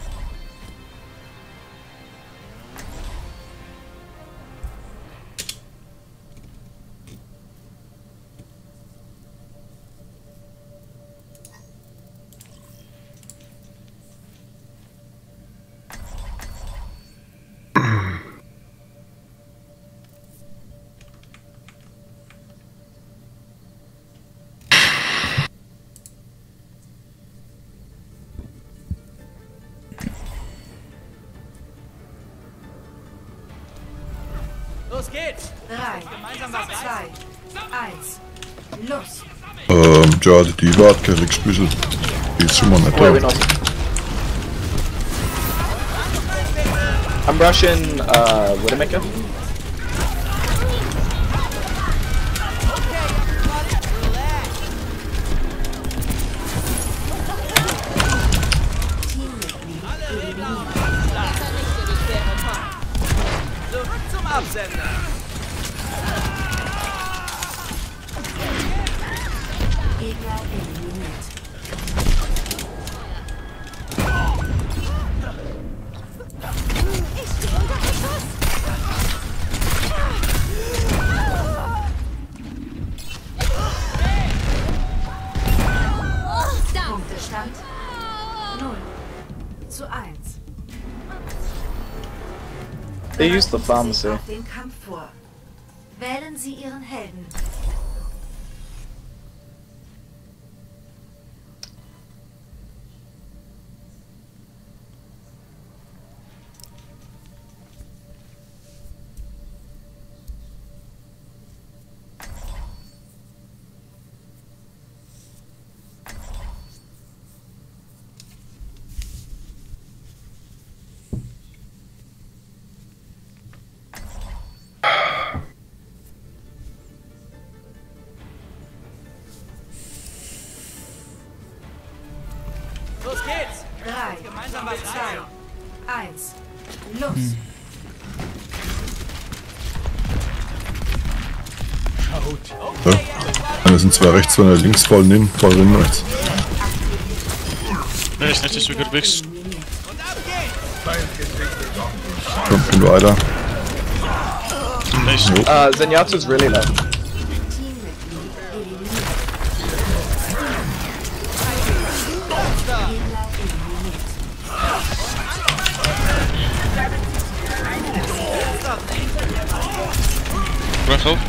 Los geht's! 3, 2, 1, los! Ja, die Diva hat keine gespielt. Die ist schon mal nicht da. I'm rushing Widowmaker. Zurück zum Absender! Gegner eliminiert. Ich stehe unter Beschuss. Punktestand 0:1. They used the pharmacy. Auf den Kampf vor. Wählen Sie Ihren Helden. Los geht's! 3, Gemeinsam was 2, 1, los! Ja. Eine sind zwei rechts, zwei links, voll hin, voll hin, rechts. Nice, nice, we got Wix. Komm, gehen weiter. Nice. Zenyatta's really low. Run hope.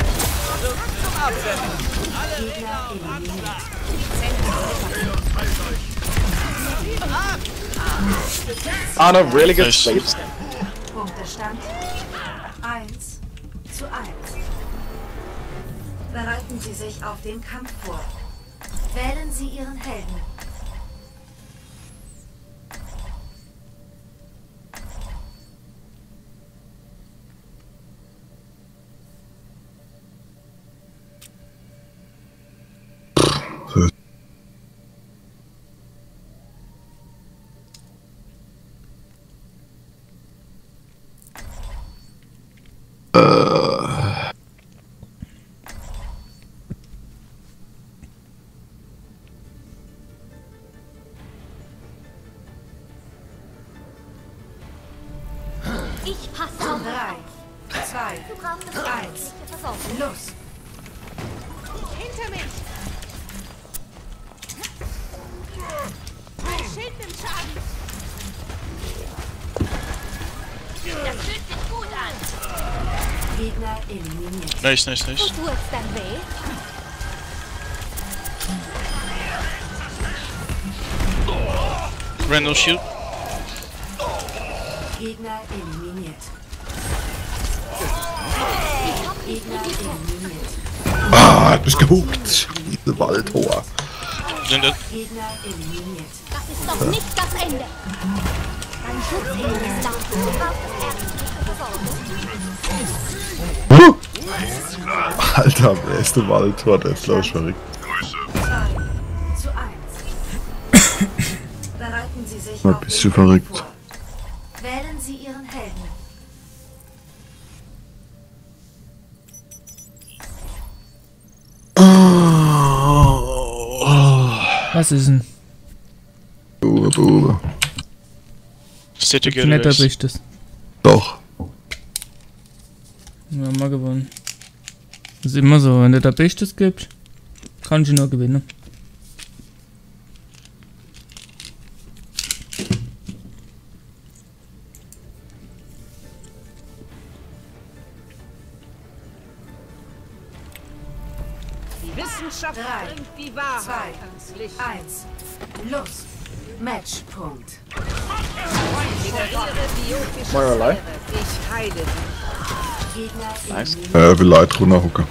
Ana, really good saves. Punktestand 1:1. Bereiten Sie sich auf den Kampf vor. Wählen Sie Ihren Helden. Ich passe auf. 3, 2, 1, los! Hinter mich! Mein Schild nimmt Schaden! Das fühlt sich gut an! Gegner eliminiert. Nice, nice, nice. Wo tut's dann weh? Ran no shield. Gegner eliminiert. Gegner eliminiert. Ah, hat mich gehuckt. Diese Waldhoher. Gegner eliminiert. Das ist noch nicht das Ende. Dein Schutzengel ist da. Du brauchst das ärztliche Versorgung. Alter, wer ist der Waldtor? Der ist glaube ich verrückt. 2:1. Bereiten Sie sich Ein auf bisschen den Kampf verrückt. vor. Wählen Sie Ihren Was ist denn? Bube. Stay together, Nicht guys. erwischt es. Doch. Wir haben mal gewonnen. Das ist immer so, wenn du da Bestes gibst, kannst du nur gewinnen. Die Wissenschaft 3, bringt die Wahrheit 2, ans Licht. 1. Los. Matchpunkt. Ignoriere biotische Moira alive? Sphäre. Ich heile sie. Gegner Nice. Will Leid runterhucken.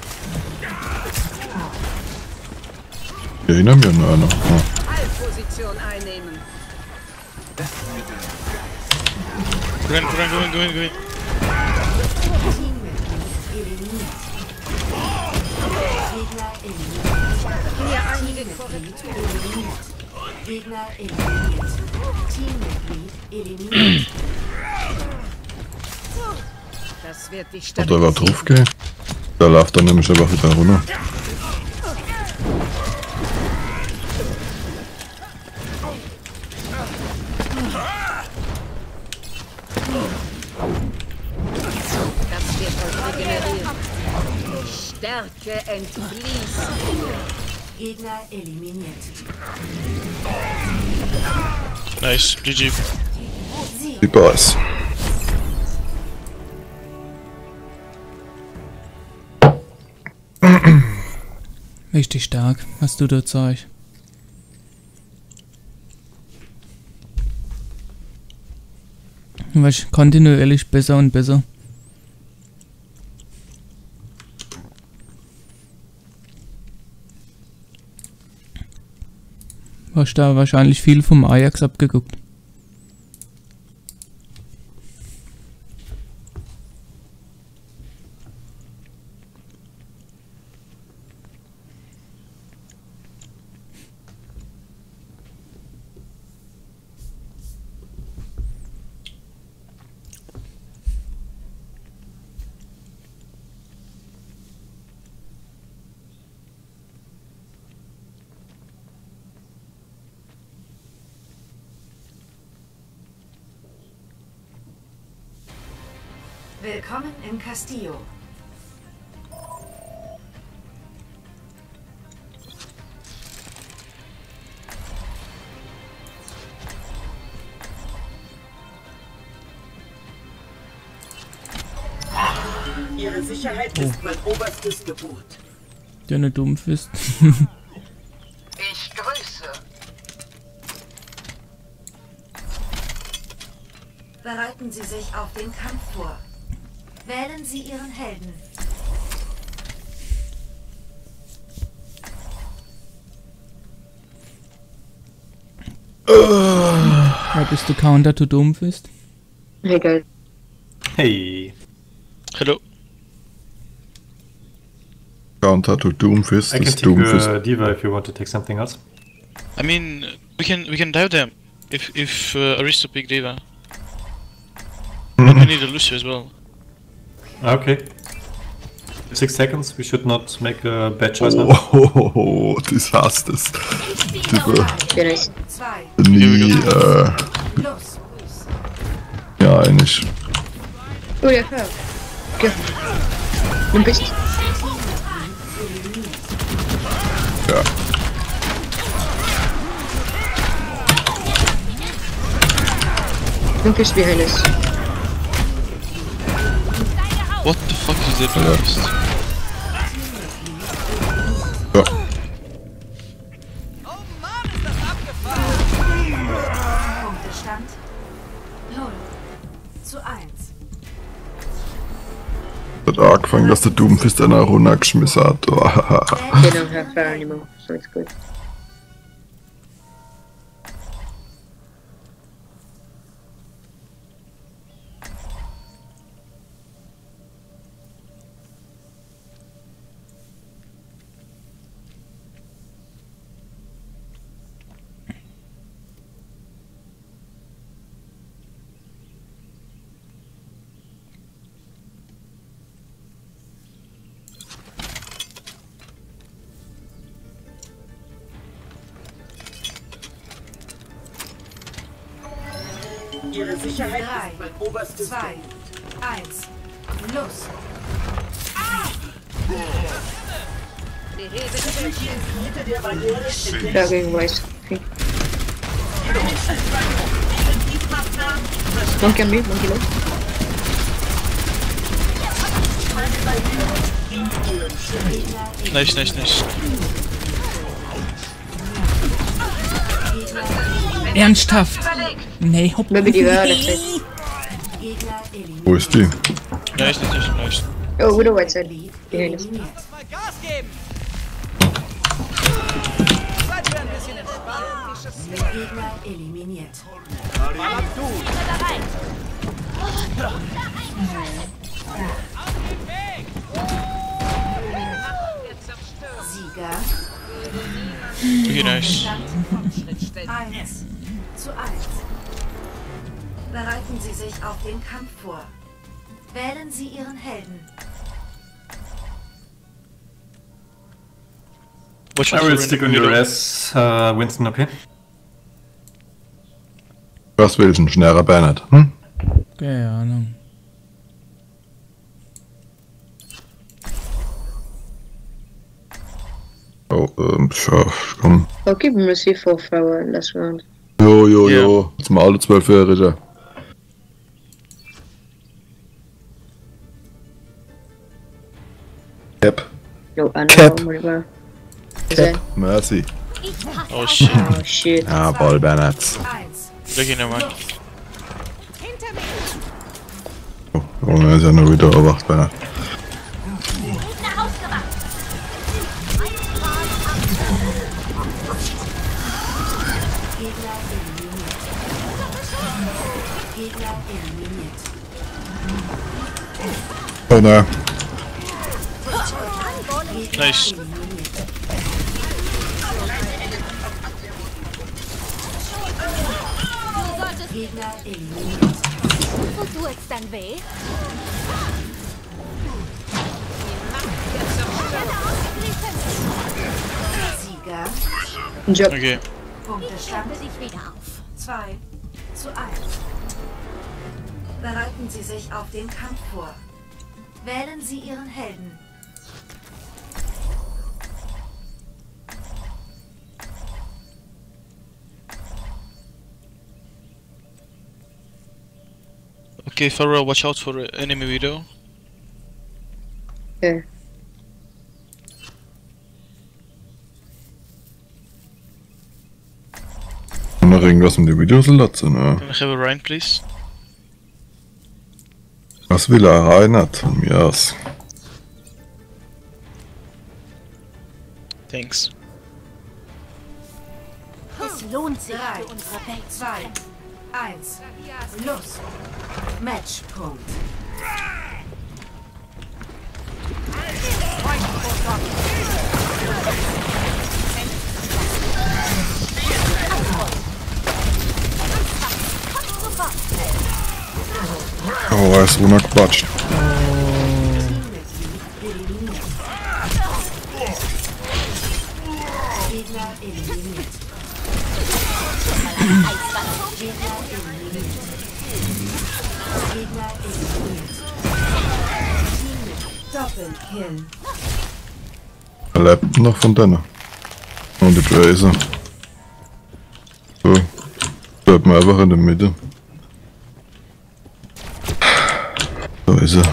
Ja, hinter mir noch einer. Ja. Heilposition einnehmen. Go in, go in. Hier einige Korrekturen. Gegner eliminiert. Teammitglied eliminiert. Das wird dich Hat er was draufgehen? Da läuft dann nämlich einfach wieder runter. Das wird euch regenerieren. Stärke entfließen. Gegner eliminiert. Nice, GG. Die Boys. Richtig stark, was du da zeigst. Du wirst kontinuierlich besser und besser. Du hast da wahrscheinlich viel vom Ajax abgeguckt. Willkommen im Castillo. Ihre Sicherheit ist mein oberstes Gebot. Der nicht dumpf ist. Ich grüße. Bereiten Sie sich auf den Kampf vor. Wählen Sie Ihren Helden. Ja, bis der Counter zu dumpf ist. Hey guys. Hey. Hello. Counter to Doomfist I can is take Doomfist. Diva if you want to take something else. I mean, we can dive them if Aristo pick Diva. But we need a Lucio as well. Okay. 6 seconds, we should not make a bad choice now. Oh, das heißt es. Sehr nice. Nie, ja, eigentlich. Oh ja, klar. Okay. Nimm Bist. Ja. Nimm Bist behind us. What the fuck is that first? Ja. Punktestand 0:1. Hat angefangen, dass der Doomfist einer runtergeschmissen hat. They don't have fire anymore, so it's good. Ihre Sicherheit ist mein oberstes 2, 1, los! Ja, gegen Weiß. Okay. Monkey on me, Monkey low. Nice, nice, nice. Ernsthaft? Nee, hopp. Maybe die Wörter. Wo ist die? Nice, nice, nice. Oh, Widow right side. Behind us. Mal Gas geben! Seid ihr ein bisschen entspannt? Gegner eliminiert. Sieger. Okay, nice. 1 zu 1. Bereiten Sie sich auf den Kampf vor. Wählen Sie Ihren Helden. Watch I out will for stick on your ass, Winston, okay? Was willst du, ein schneller Bernhard? Hm? Keine Ahnung. Oh, komm. Okay, we must see for last round. Jo. Jetzt mal alle 12-Jährige. Cap. No, I Cap. know whatever. Mercy. Oh shit. Oh shit. Ja, Ball Bernhards. Lucky no man. Oh, er ist ja nur wieder erwacht, Bernhard. Oh nein. Nice. Gegner eliminiert. Wo tut's dann weh? Sieger. Job. Okay. Punktestand Ich dich wieder auf. 2 zu 1. Bereiten Sie sich auf den Kampf vor. Wählen Sie Ihren Helden. Okay, Farrell, watch out for enemy Widow. Okay. Noch irgendwas um die Videos lassen, ne? Can I have a Ryan, please? Was will er? Reinhard von mir aus. Thanks. Es lohnt sich 3, für unsere Welt. 2, 1, los! Matchpunkt. Oh, er ist runtergequatscht. Gegner eliminiert. Gegner eliminiert. Gegner eliminiert. Doppelkill. Er lebt noch von denen. Und die Blazer. So. Bleibt mir einfach in der Mitte. So ist er.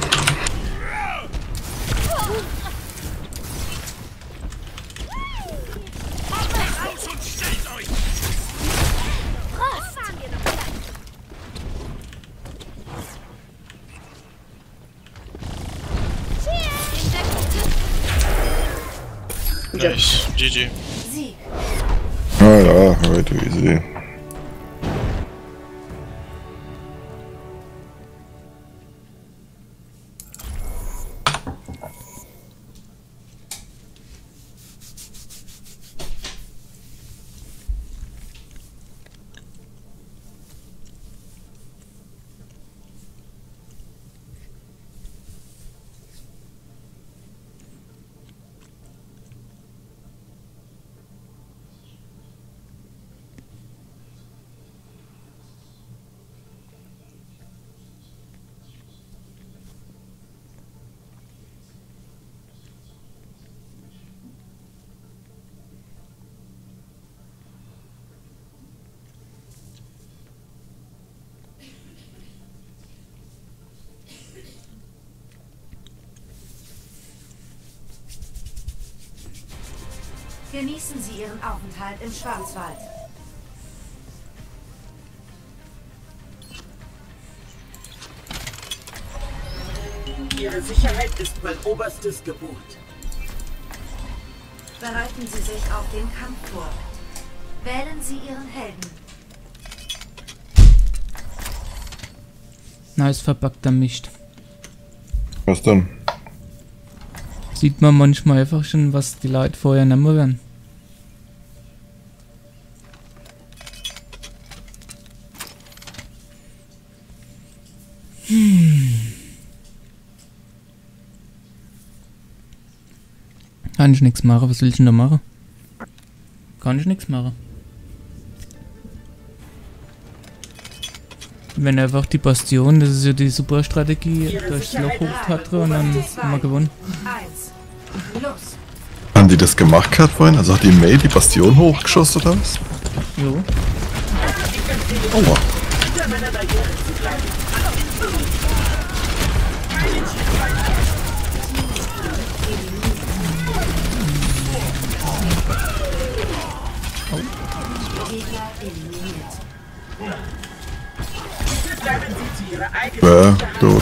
Nice. GG. Sieg. Ah ja, heute easy. Genießen Sie Ihren Aufenthalt im Schwarzwald. Ihre Sicherheit ist mein oberstes Gebot. Bereiten Sie sich auf den Kampf vor. Wählen Sie Ihren Helden. Nice verpackter Mist. Was denn? Sieht man manchmal einfach schon, was die Leute vorher nehmen werden. Kann ich nichts machen, was will ich denn da machen? Kann ich nichts machen. Wenn einfach die Bastion, das ist ja die super Strategie, durchs Loch hochpattre und dann haben wir gewonnen. Haben die das gemacht gehabt vorhin? Also hat die May die Bastion hochgeschossen oder was? Jo. Aua. Tot.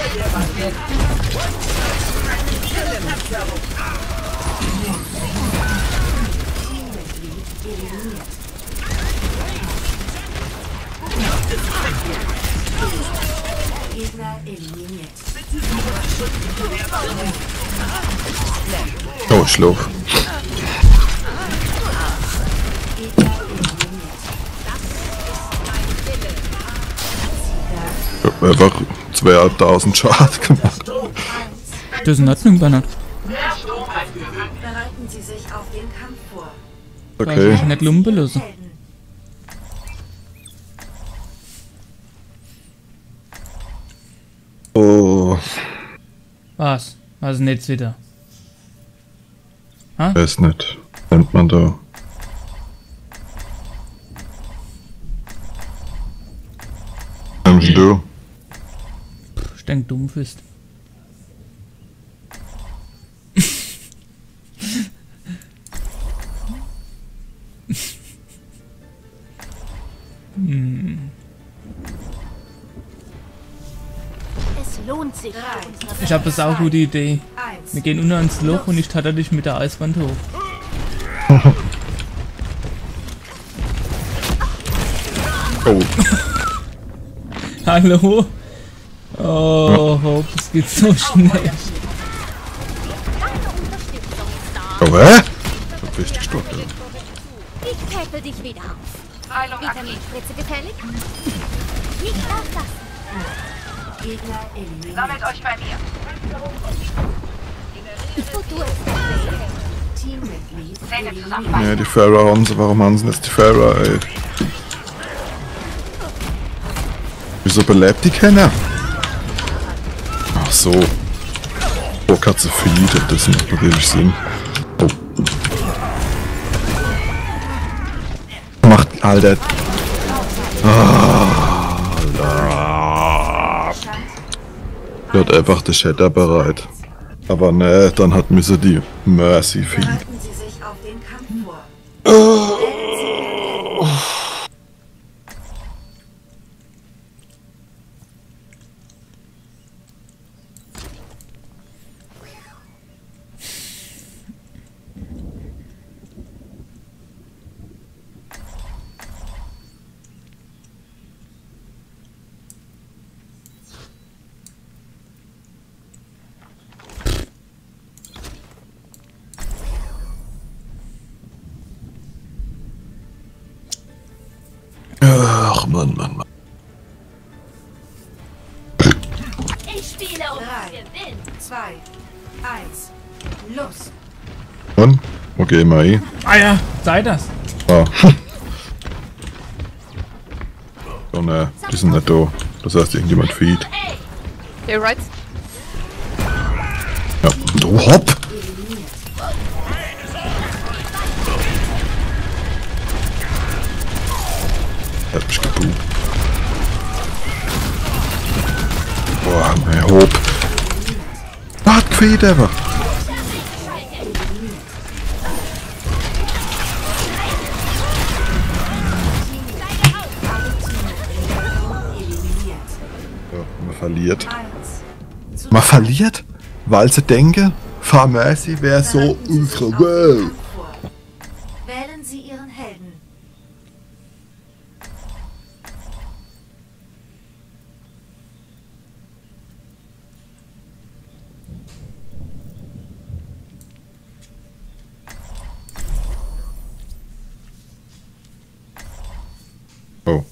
Oh, Schlauch. Einfach 2000 Schaden gemacht. Das ist in Ordnung, Bernhard. Bereiten Sie sich auf den Kampf vor. Okay. Ich nicht Lumpen lassen. Oh. Was? Was ist denn jetzt wieder? Ha? Weiß nicht. Nennt man da. Du? Ich denk dumpf ist. Es lohnt sich. Ich habe eine gute Idee. Wir gehen unter ins Loch und ich tatter dich mit der Eiswand hoch. Oh. Hallo? Oh, Hope, es geht so schnell. Oh, hä? Du bist gestorben. Ich peppel dich wieder auf. Vitaminspritze gefällig? Nicht auflassen. Gegner eliminiert. Sammelt euch bei mir. Du es. Teammitglied eliminiert. Ja, die Pharah haben sie. Warum haben sie jetzt die Pharah, ey? Wieso belebt die keiner? Ach so. Oh, Katze feed, das macht natürlich Sinn. Oh. Macht, Alter. Alter. Der hat einfach den Shatter bereit. Aber ne, dann hat mir so die Mercy feed. Bereiten Sie sich auf den Kampf vor. Ach, Mann. Ich spiele um 3, 2, 1, los! Und? Okay, Mai. Ah ja, sei das. Ah. Oh ne, die sind nicht da. Das heißt, irgendjemand feed. Okay, right. Ja, du hopp! Er hat mich gebucht. Boah, mein Hopp. Was quält aber? man verliert. Man verliert, weil sie denken, Pharmacy wäre so ultra wow. Wählen Sie Ihren Helden. Oh.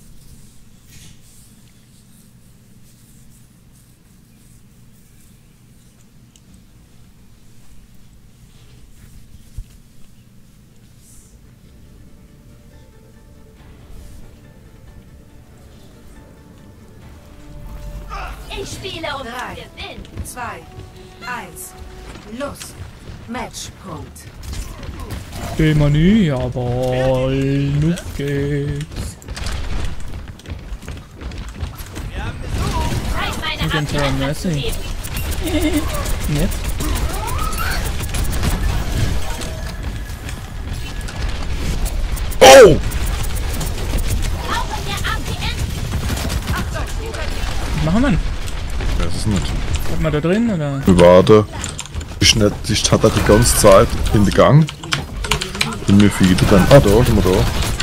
Ich spiele um 3, 2, 1. Los. Matchpunkt. Gehen wir nie, jawohl, nun geht's. Ich bin Terra Mercy. Nett. Oh! Was machen wir? Das ist nicht. Hat man da drin oder? Warte. Ich hatte die ganze Zeit in den Gang. Und mir viele dann. Ah, da sind wir da.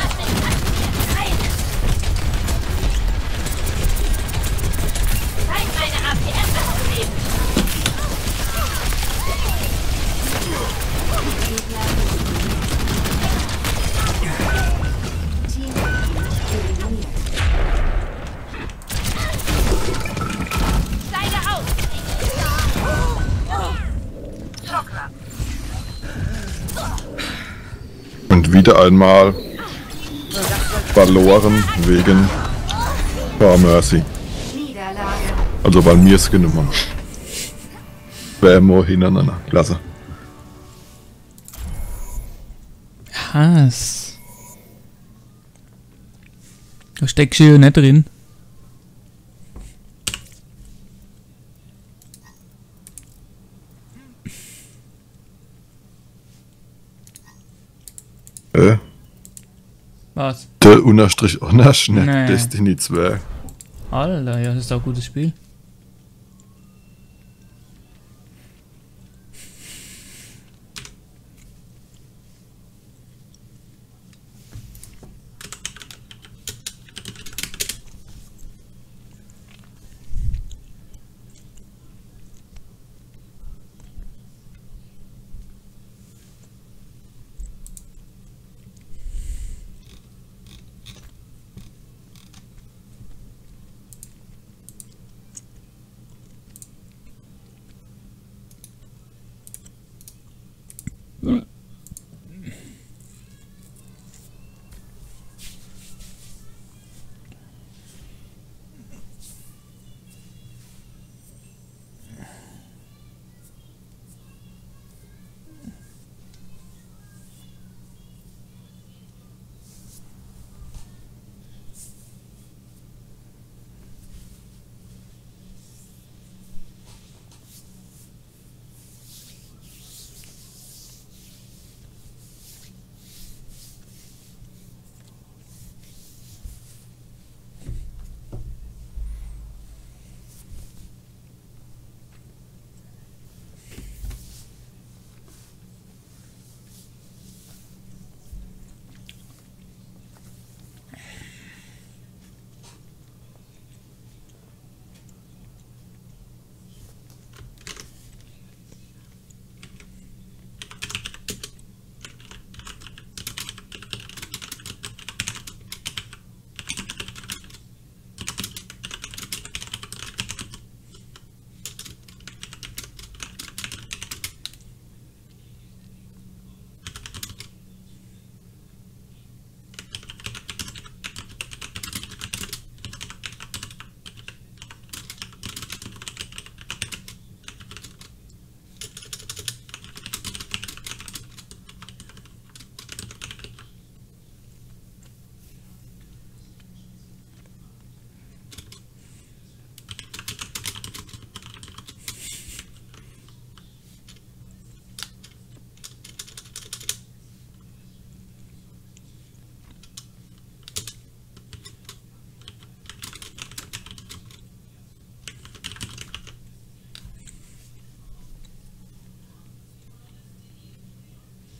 Und wieder einmal verloren wegen Pharmacy. Also weil mir es genommen haben. Bämo hintereinander. Klasse. Hass. Da steckst du ja nicht drin. Was? Der Unterstrich Onasch, nicht Nee. Destiny 2. Alter, ja, das ist auch ein gutes Spiel.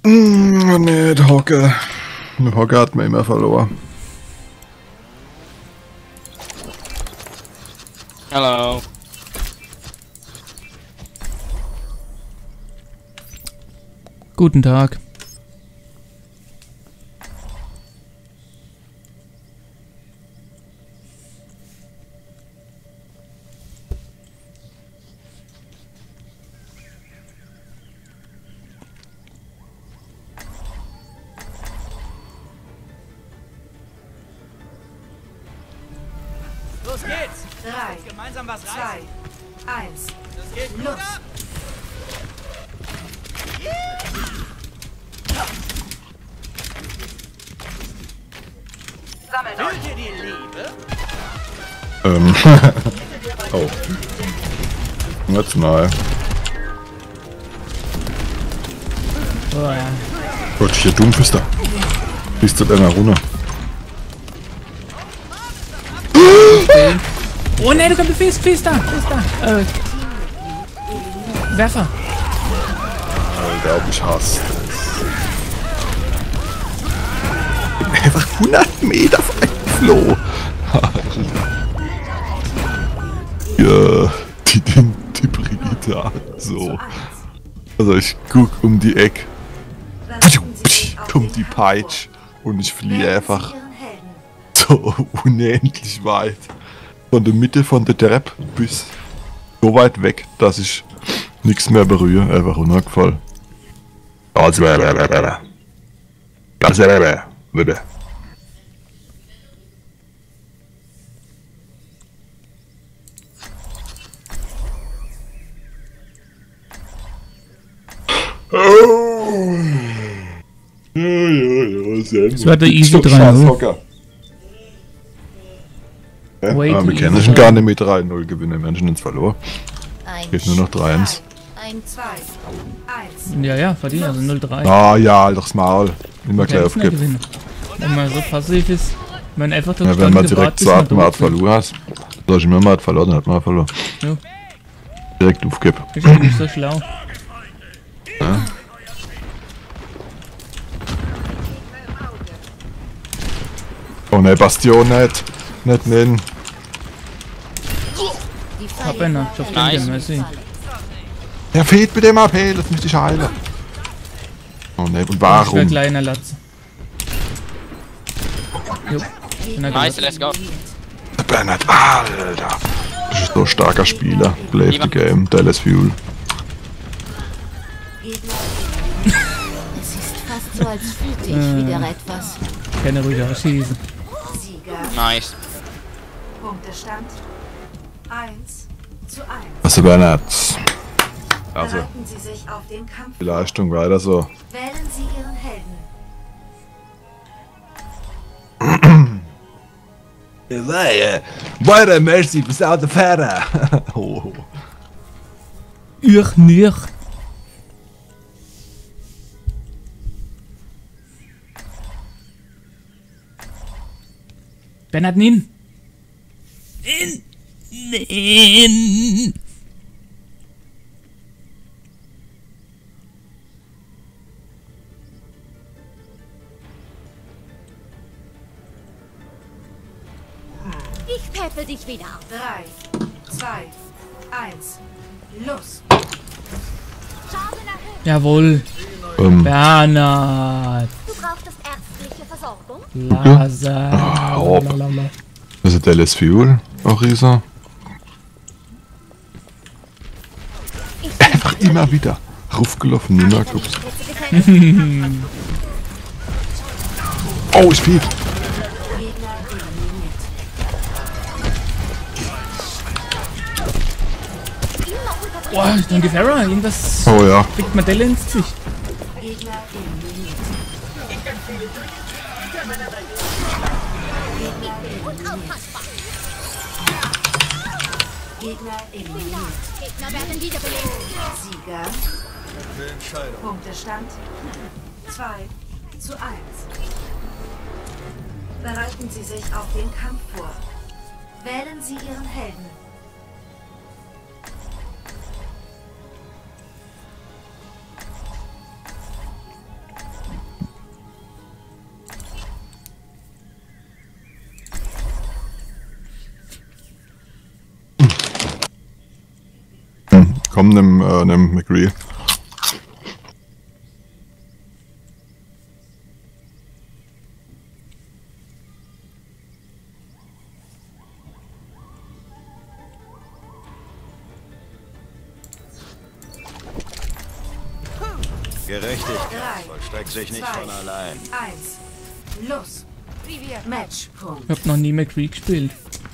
Nee, der Hocker. Der Hocker hat mir immer verloren. Hello. Guten Tag. Los geht's! 3, Gemeinsam was 2, reißen! 1. Das geht gut Los! ab! Fühlt ihr die Liebe? Oh. Jetzt mal. Oh ja. Gott, hier Dummfister. Bist du deiner Runde? Oh ne, du kommst Fist da. Werfer. Alter, ob ich hasse. Einfach 100 Meter Floh. Ja, die Brita. So. Also ich guck um die Ecke. Kommt die Peitsch und ich fliehe einfach so unendlich weit. Von der Mitte von der Treppe bis so weit weg, dass ich nichts mehr berühre. Einfach runtergefallen. Das war der Easy 3-0. Ja, wir können schon gar nicht mit 3-0 gewinnen, wir haben schon ins verloren. Geht nur noch 3-1. 2, 1. Ja, verdient, also 0-3. Ah ja, halt doch's Maul. Immer gleich aufgeben. Wenn man so passiv ist, man einfach ja, wenn man direkt sagt, man hat verloren hast. Soll ich mir mal verloren, dann hat man verloren. Ja. Direkt aufgeben. Ich bin nicht so schlau. Ja. Oh ne, Bastion nicht. Nicht nennen. Hab einer, ich hab den merci. Der fehlt mit dem AP, lass mich dich heilen. Oh ne, und warum? Ich wär kleiner Latz. Nice, let's go. Der Bernhard, Alter. Das ist so ein starker Spieler. Play the game, Dallas Fuel. Es ist fast so, als fühlte ich wieder etwas. Keine Rüde schießen. Nice. Punktestand 1:1. Also Bernhard. Also, Bereiten Sie sich auf den Kampf. die Leistung weiter so. Wählen Sie Ihren Helden. Weiter, merci, bis auf der Fähre. Oh. Ich nicht. Bernhard, nein. Nein. Ich peppel dich wieder auf. 3, 2, 1. Los. Jawohl. Bernhard. Du brauchtest ärztliche Versorgung? Laser. Das ist Dallas Fuel, auch Risa. Einfach immer wieder raufgelaufen, nimmer Clubs. Oh, ich fiel. Boah, ich denke Farah, irgendwas Oh ja. kriegt man Delle ins Gesicht. Gegner eliminiert. Gegner werden wiederbelebt. Sieger. Punktestand 2:1. Bereiten Sie sich auf den Kampf vor. Wählen Sie Ihren Helden. Komm, nimm McCree. Gerechtigkeit vollstreckt sich nicht von allein. 1. Los. Matchpunkt. Ich hab noch nie McCree gespielt.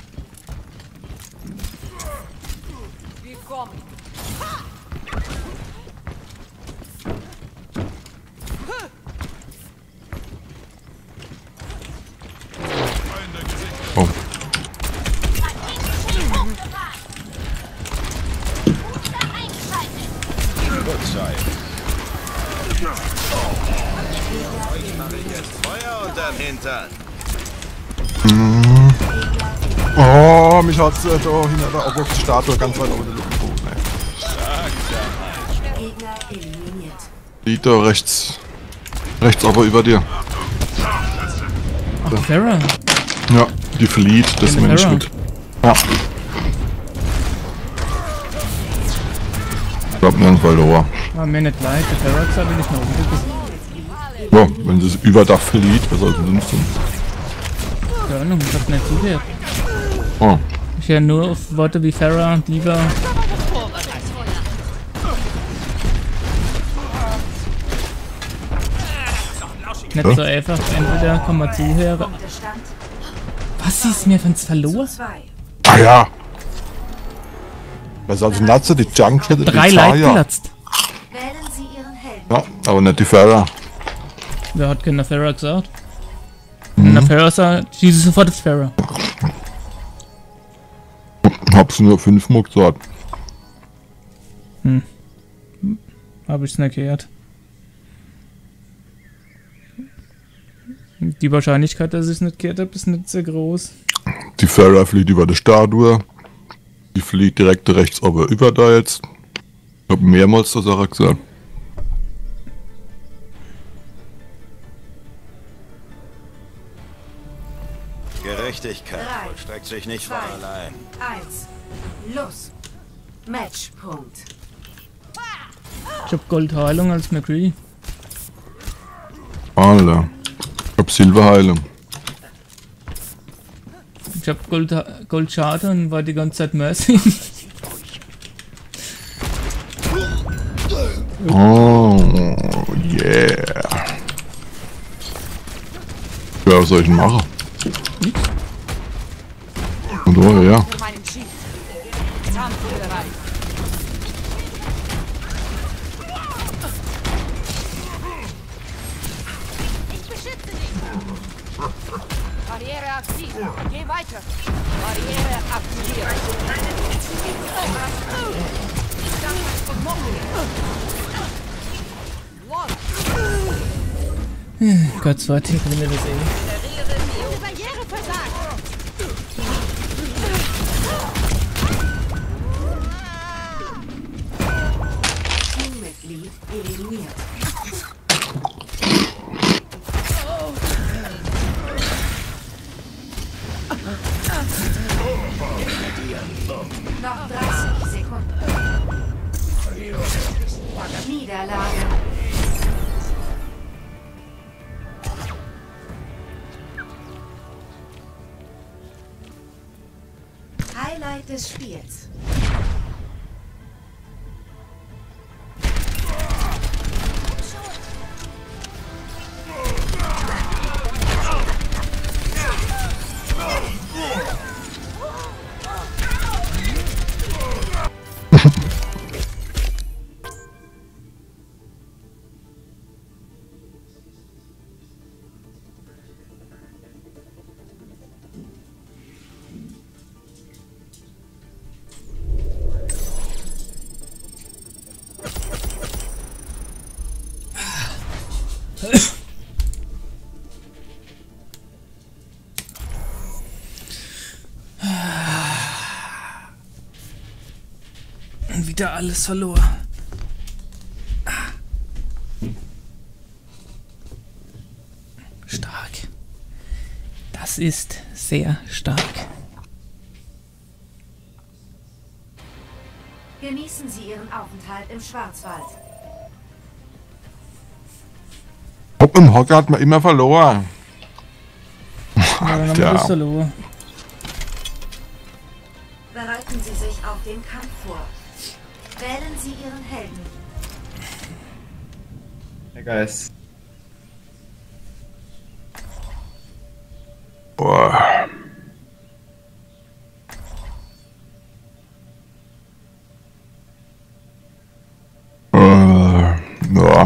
Oh. Euch mache ich jetzt Feuer unterm Hintern. Oh, mich hat's da hinter der Obwohl-Statue ganz weit oben in der Luft. Gegner eliminiert. Liegt da rechts. Rechts aber über dir. Ach, Pharah. Ja, die verliert, das meine ich mit. Ja. Ich glaub mir ein Valor. War mir nicht leid, der Pharah hat will ich noch umgeguckt. Ja, wenn sie es über Dach verliert, was soll denn das tun? Keine Ahnung, ich hab nicht zugehört. Oh. Ich höre nur auf Worte wie Pharah, Diva. Nicht so einfach, entweder kann man zuhören. Was ist mir von verloren? Ah ja! Was soll denn das? Die Junction? 3 Leute geplatzt. Ja, aber nicht die Pharah. Wer hat keiner Pharah gesagt? Wenn der Pharah sagt, schieße sofort auf Pharah. Hab's nur 5 Mal gesagt. Hab ich's nicht gehört. Die Wahrscheinlichkeit, dass ich's nicht gehört habe, ist nicht sehr groß. Die Pharah fliegt über die Statue. Die fliegt direkt rechts oben über da jetzt. Ich hab mehrmals das Sache gesagt. Gerechtigkeit vollstreckt sich nicht von allein. 1. Los. Matchpunkt. Ich hab Goldheilung als McCree. Alter. Ich hab Silberheilung. Ich hab Goldschaden und war die ganze Zeit Mercy. Oh, yeah. Ja, was soll ich denn machen? Und oh, ja. Barriere aktiv. Geh weiter. Barriere aktiviert. Gott, so hat ich gewinne das eh. Barriere versagt. Teammitglied eliminiert. Noch 30 Sekunden. Niederlage. Highlight des Spiels. Wieder alles verloren. Stark. Das ist sehr stark. Genießen Sie Ihren Aufenthalt im Schwarzwald. Ob im Hocker hat man immer verloren. Ja, dann haben wir das verloren. Bereiten Sie sich auf den Kampf vor. Wählen Sie Ihren Helden. Hey guys. Boah. Ja.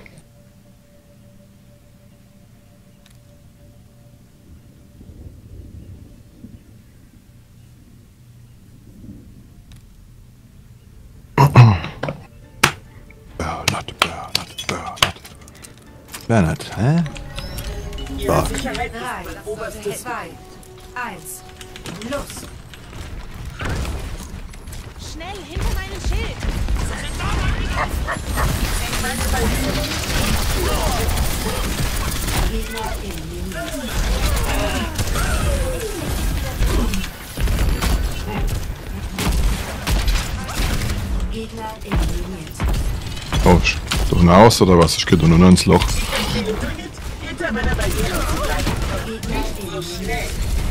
Bernhard, hä? Ihre Sicherheit 3, 2, 1, los! Schnell hinter meinem Schild! Gegner eliminiert. Gegner eliminiert. Oh, ist doch hinaus oder was? Ich geh doch nur ins Loch. Hinter meiner Barriere zu bleiben. Nicht so schnell.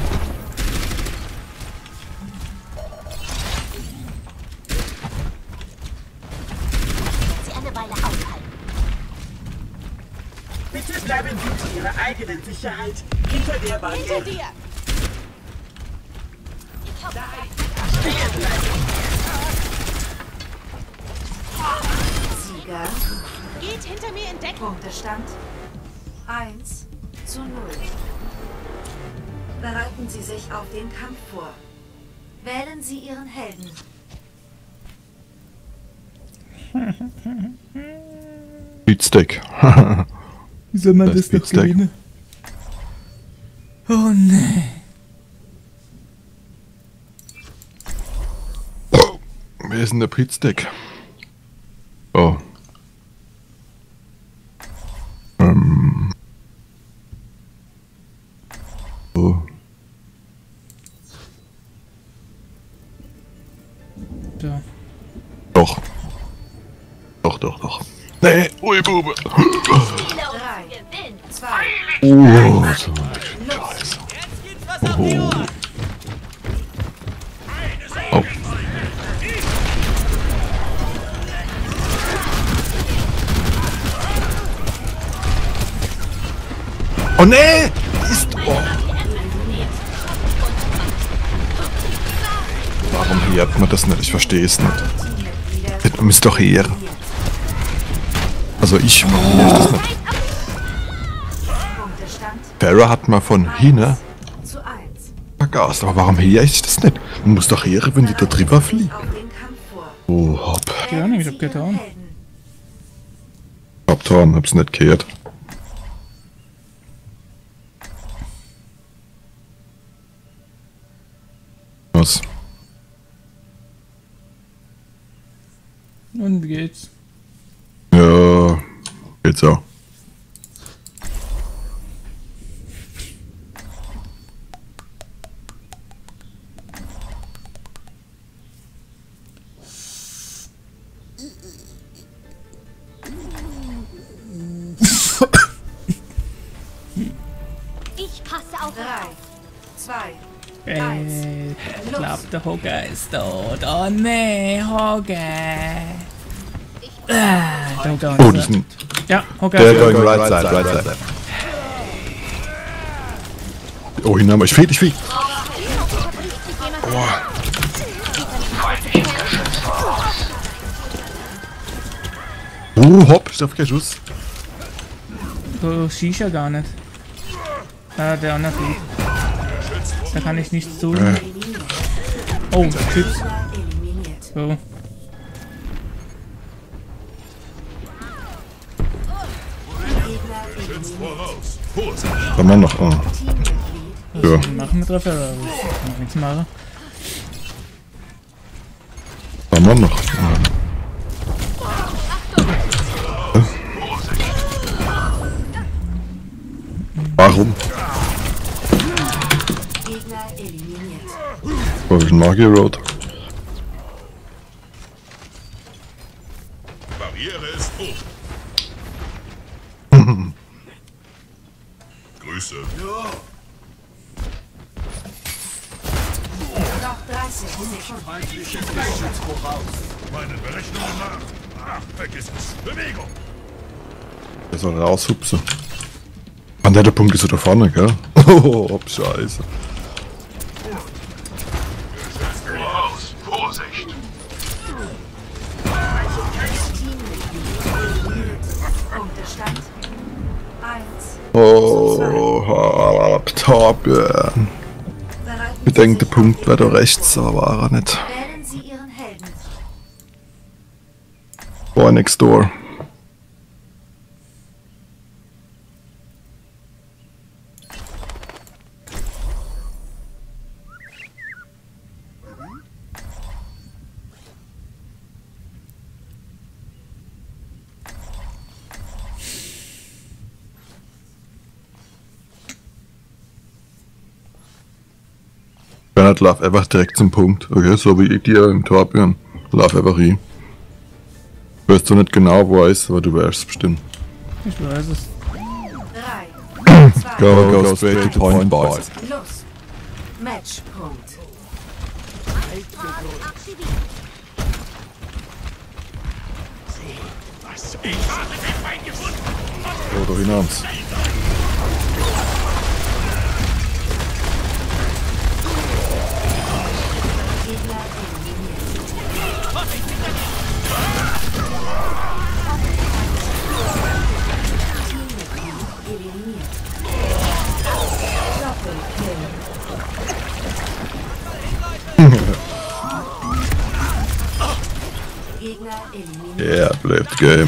Sie eine Weile aufhalten. Bitte bleiben Sie zu Ihrer eigenen Sicherheit hinter der Barriere. Hinter dir! Stehen bleiben. Sieger. Geht hinter mir in Deckung. Punktestand 1:0. Bereiten Sie sich auf den Kampf vor. Wählen Sie Ihren Helden. Beatstick. Wie soll man das doch gewinnen? Oh ne. Wer ist denn der Beatstick? Oh. Oh. Da. Doch. Doch. Nee, ui Bube. 3, 2, Oh, so eine Scheiße. Oh. Oh. Oh nee! Ist. Oh. Warum hört man das nicht? Ich verstehe es nicht. Das müsst doch her. Also warum höre ich das nicht? Farah hat mal von hinten vergast, aber warum höre ich das nicht? Man muss doch her, wenn die da drüber fliegen. Oh, hopp. Ja, ich hab getan. Hab's nicht gehört. Was? Und wie geht's? Ja, geht's auch. Ich passe auf. 3, 2, 1. Ich glaub, der Hocker ist tot. Oh nee, Hocker. Der Hocker Oh, das ist ein... Ja, Hocker. Der going right side. Oh, hinein, ich flieg. Oh, hopp, ich darf keinen Schuss. Du schießt ja gar nicht. Ah, der andere fliegt. Da kann ich nichts tun. Oh, Chips. So. Kann man noch. Oh. Ja. Machen wir Treffer, aber ich kann nichts machen. Kann man noch. Warum? Gegner eliminiert. Was ist ein Magier Road? Barriere ist hoch. Grüße. Noch 30 Sekunden. Feindliches Lichtschutzbruch aus. Meinen Berechnungen nach. Ach, vergiss es. Bewegung. Der soll raushupsen. An der Punkt ist er da vorne, gell? Oh, scheiße. Voraus. Vorsicht. Punktestand 1. Oh, Torbjörn. Ich denke, der Punkt wäre da rechts, aber war er nicht. Wählen Sie Ihren Helden. Boy next door. Bernhard, lauf einfach direkt zum Punkt, okay? So wie ich dir im Torbjörn. Lauf einfach hin. Ich weiß zwar nicht genau, wo er ist, aber du weißt es bestimmt. Ich weiß es. 3, 2, Go straight to the point, boys. los. Matchpunkt. Ich habe den Feind gefunden. Oh, da hinaus. Gegner eliminiert. Yeah, bleibt Game.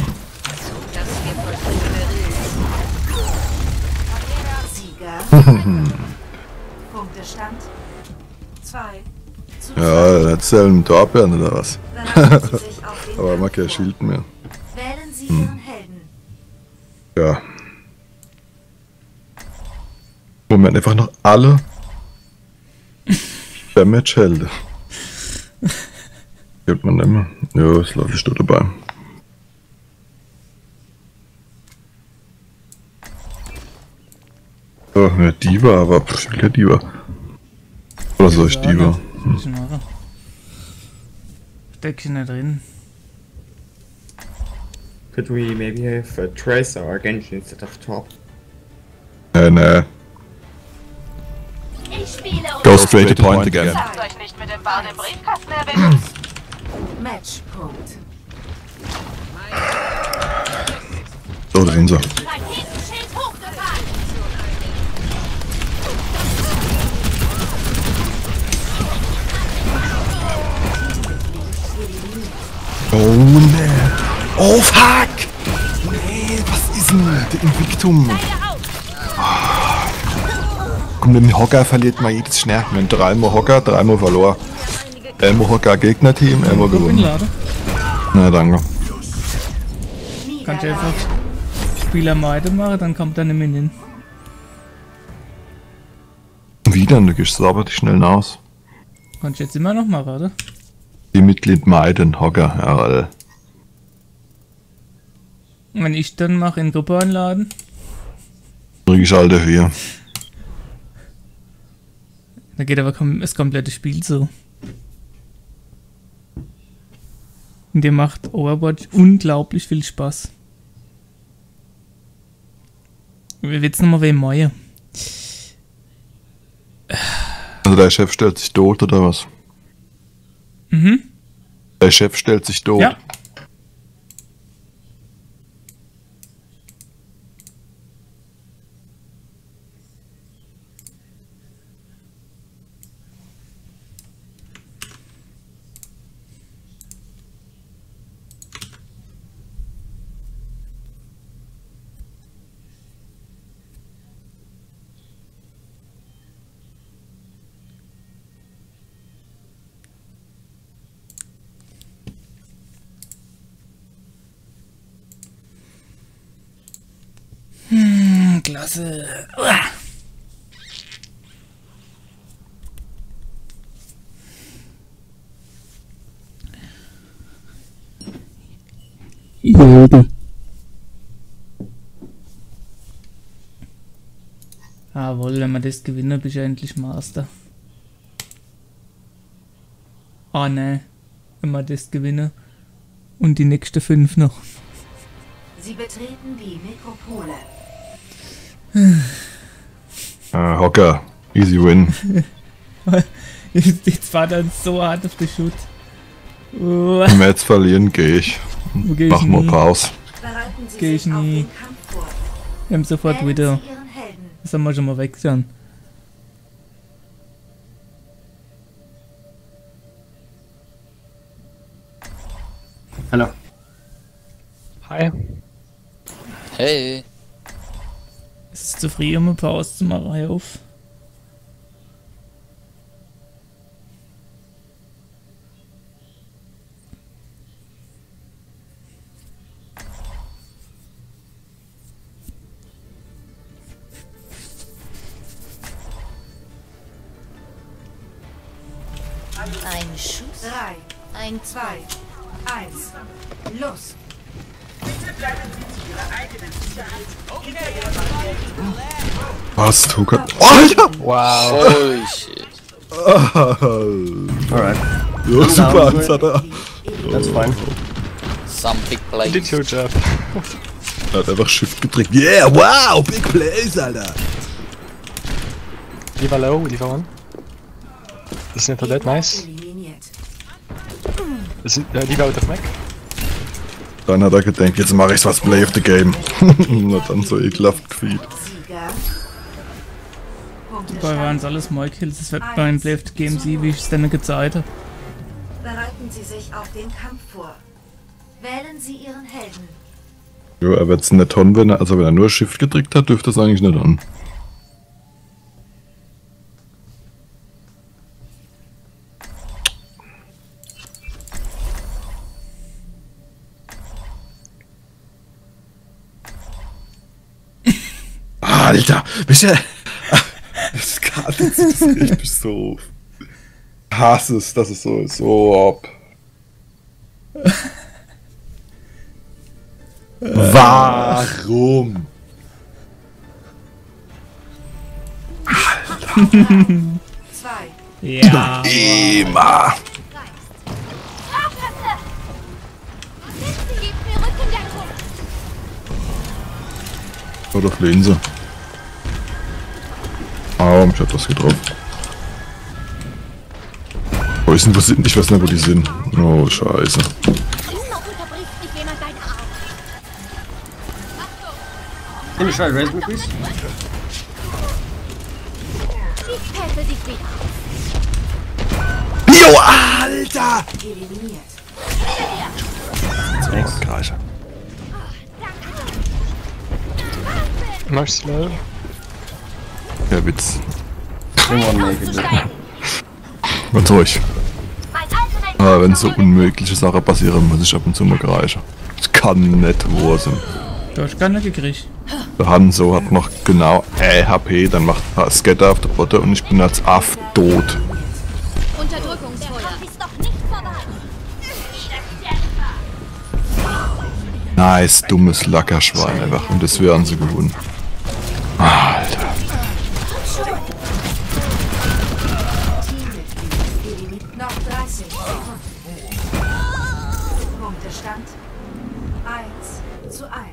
Sieger. Punktestand 2 zu 2. Ja, erzählen im Torbjörn oder was? Bereiten Sie sich auf den Aber man kein Schild mehr. Wählen Sie Ihren Helden. Ja. Moment, einfach noch alle Damage-Helden. Hört man immer. Ja, das läuft ich da dabei. Oh, ja, Diva, aber ich will ja Diva. Oder soll ich Diva? Was soll ich machen? Steck ich nicht drin. Could we maybe have a Tracer or Genji instead of top? Nee. Ich spiele Go straight to point again. Sagt euch nicht mit dem Bart im Briefkasten erwischen. Matchpunkt. So, da sind sie. Raketenschild hochgefahren. Oh ne. Oh fuck! Nee, was ist denn? Der Invictum. Komm, den Hocker verliert man jedes schnell. Wir haben 3-mal Hocker, 3-mal verloren. 1-mal Hocker Gegnerteam, 1-mal gewonnen. Na, danke. Kannst du einfach Spieler meiden machen, dann kommt deine Minion. Wie denn? Du gehst sauber die schnell aus. Kannst du jetzt immer noch machen, oder? Die Mitglied meiden, Hocker, jawohl. Wenn ich dann mache, in Gruppe einladen. Krieg ich alle hier. Da geht aber das komplette Spiel so. Und dir macht Overwatch unglaublich viel Spaß. Wir wird's nochmal wem Mäue. Also der Chef stellt sich tot, oder was? Mhm. Der Chef stellt sich tot. Ja. Klasse. Uah. Juden. Jawohl, wenn wir das gewinnen, bist du endlich Master. Ah ne, wenn wir das gewinnen. Und die nächsten 5 noch. Sie betreten die Metropole. Hocker. Easy win. Jetzt war dann so hart auf den Shoot. Wenn wir jetzt verlieren, gehe ich. Mach mal Pause. Geh ich nie. Wir haben sofort wieder. Das haben wir schon mal weg dann. Hallo. Hi. Hey. Es ist zu früh, um eine Pause zu machen. Hör auf. Ein Schuss. 3, Ein 2, 1. Los. Bitte bleiben Sie zu Ihrer eigenen Sicherheit. Was? Hocker? Oh, Alter! Wow. Holy shit. Alright. Ja, super, das hat er. That's fine. Some big plays. Did your job. Er hat einfach Shift gedrückt. Yeah, wow, big plays, Alter. Leave low, leave one. Isn't that nice? Leave out of mech. Dann hat er gedacht, jetzt mache ich's was Play of the Game. Und hat dann so ekelhaft gefühlt. Dabei waren es alles Moikills. Es wird beim Play of the Game sie, wie ich es dann gezeigt habe. Bereiten Sie sich auf den Kampf vor. Wählen Sie Ihren Helden. Jo, er wird's nicht tun, wenn er nur Shift gedrückt hat, dürfte es eigentlich nicht an. Alter, Michael! Das Karte das riecht mich so auf. Ich hasse es, dass es so ist. So ab. Warum? Alter. 2. Ja. Immer. Oh, doch Linse. Ah, mich hat das getroffen. Wo ist denn, wo sind? Ich weiß nicht, wo die sind. Oh, scheiße. Can you try raise me, please? Jo, Alter! Thanks. Gleich. Much slow. Ja, Witz. Make Ganz ruhig. Aber wenn so unmögliche Sachen passieren, muss ich ab und zu mal greifen. Das kann nicht wahr sein. Du hast gar nicht gekriegt. Der Hanzo hat noch genau HP, dann macht er Scatter auf der Botte und ich bin als Aff tot. Unterdrückungsfeuer. Ist doch nicht vorbei. Nice, dummes Lackerschwein einfach. Und das wären sie gewonnen. Alter. Noch 30 Sekunden. Punktestand 1:1.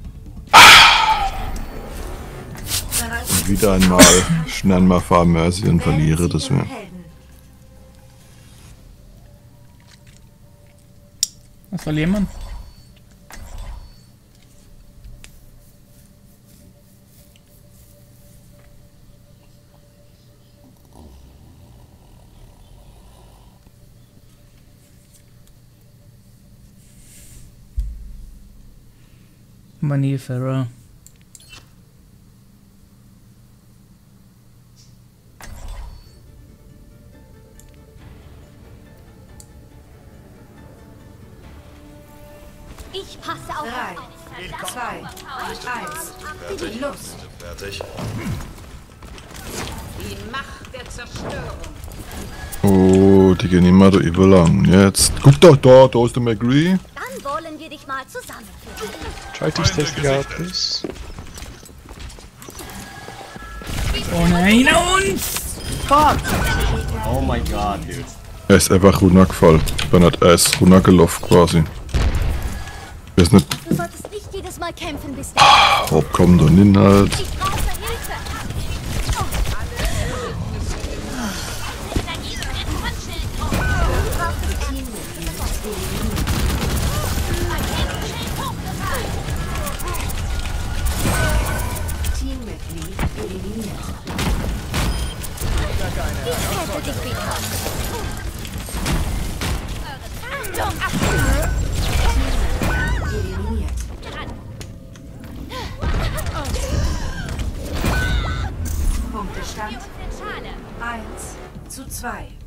Und wieder einmal schnell mal Farm Mercy und verliere das mir. Was verlieren wir? Manifera. Ich passe auf. 3, 2, 1. Los. Fertig. Die Macht der Zerstörung. Oh, die gehen immer da überlang. Jetzt. Guck doch da, da ist der McGree. Dann wollen wir dich mal zusammenführen. Try to stay together, please. Oh nein, uns! Fuck! Oh my god, dude. Er ist einfach runtergefallen. Er ist runtergelaufen quasi. Ich weiß nicht, Du solltest nicht jedes Mal kämpfen, bis ob kommt dann hin halt. ich brauche Hilfe. Teammitglied eliminiert. Ich helfe dich wieder. Achtung, Eliminiert. Punktestand 1:2.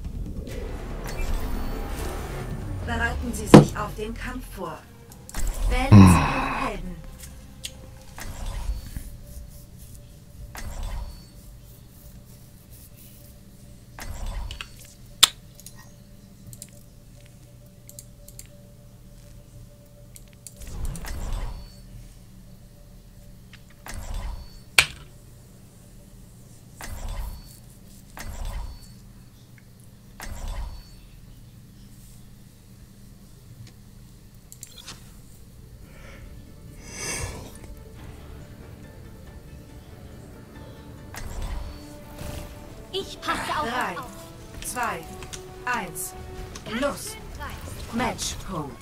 Bereiten Sie sich auf den Kampf vor. Wählen Sie Ihren Helden. ich passe auf 3, euch auf. 2, 1. Los. Matchpunkt.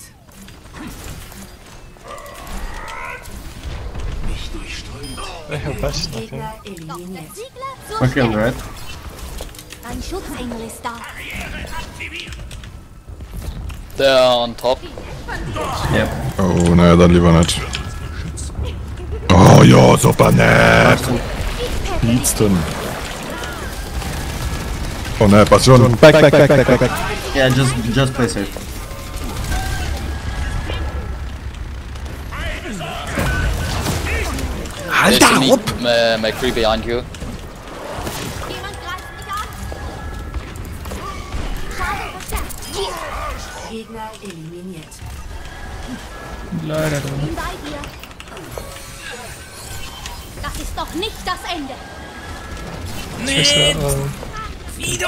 Nicht durchströmt. I have best nothing. Gegner eliminiert. So Okay, schnell. red. Dein Schutzengel ist da. They're on top. Yep. Oh, naja, dann lieber nicht. Oh ja, super nett. Beats denn. Oh ne, pass schon. Back. Yeah, just play safe. Alter, There's Rupp! McCree behind you. Jemand greift mich an. Schade verstärkt. Gegner eliminiert. Leider Bin drin. bei dir. Das ist doch nicht das Ende. Nee! Fido!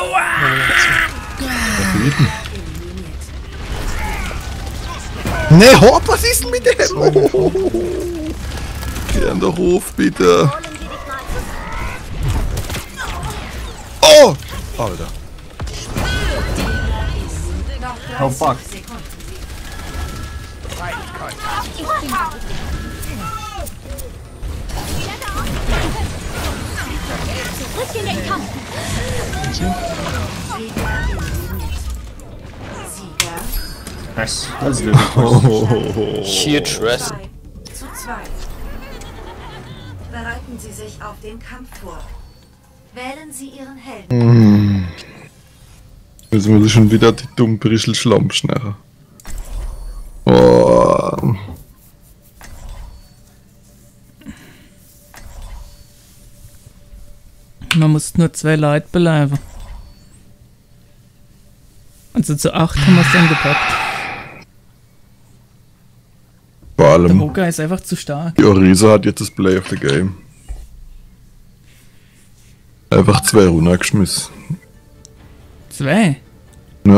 Ne, Hopp, was ist denn mit dem? Oh. Geh an der Hof, bitte. Oh! Alter. Oh fuck. Zurück in den Kampf. Nice. Let's do it. Huge rest. 2:2. Bereiten Sie sich auf den Kampf vor. Wählen Sie Ihren Helden. Jetzt muss ich schon wieder die dummen Brischel-Schlamm schneiden. Oh. Man muss nur 2 Leute bleiben. Also zu 8 haben wir es dann gepackt. Vor Der allem, Moka ist einfach zu stark. die Orisa hat jetzt das Play of the Game. Einfach 2 runtergeschmissen. 2? Ja.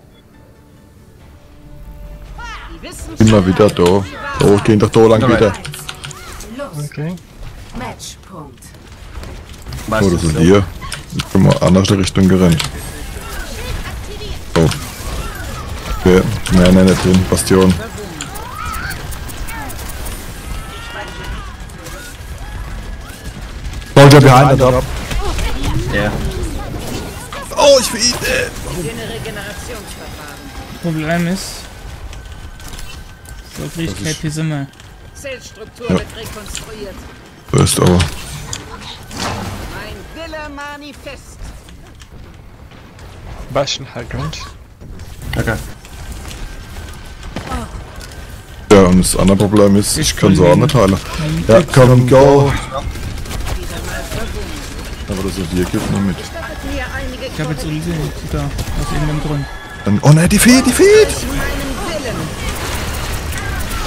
Immer wieder da. Oh, gehen doch da lang wieder. Los. Okay. Matchpunkt. Oh, das ist hier. Ich bin mal anders der Richtung gerannt. Oh. Okay, nein, nicht drin. Bastion. Soldier behind the top. Yeah. Oh, ich will ihn. Problem ist, so krieg ich kein Pissimmer. Zellstruktur Ja. wird rekonstruiert. Ist aber. Mein Wille manifest. Bastion high ground. Okay. Ja, und das andere Problem ist, ich kann sie auch nicht heilen. Ja, komm, go! Aber das hier gibt noch mit. Ich hab jetzt Ulti da, aus irgendeinem Grund. Oh nein, die Fee! Meinen Willen.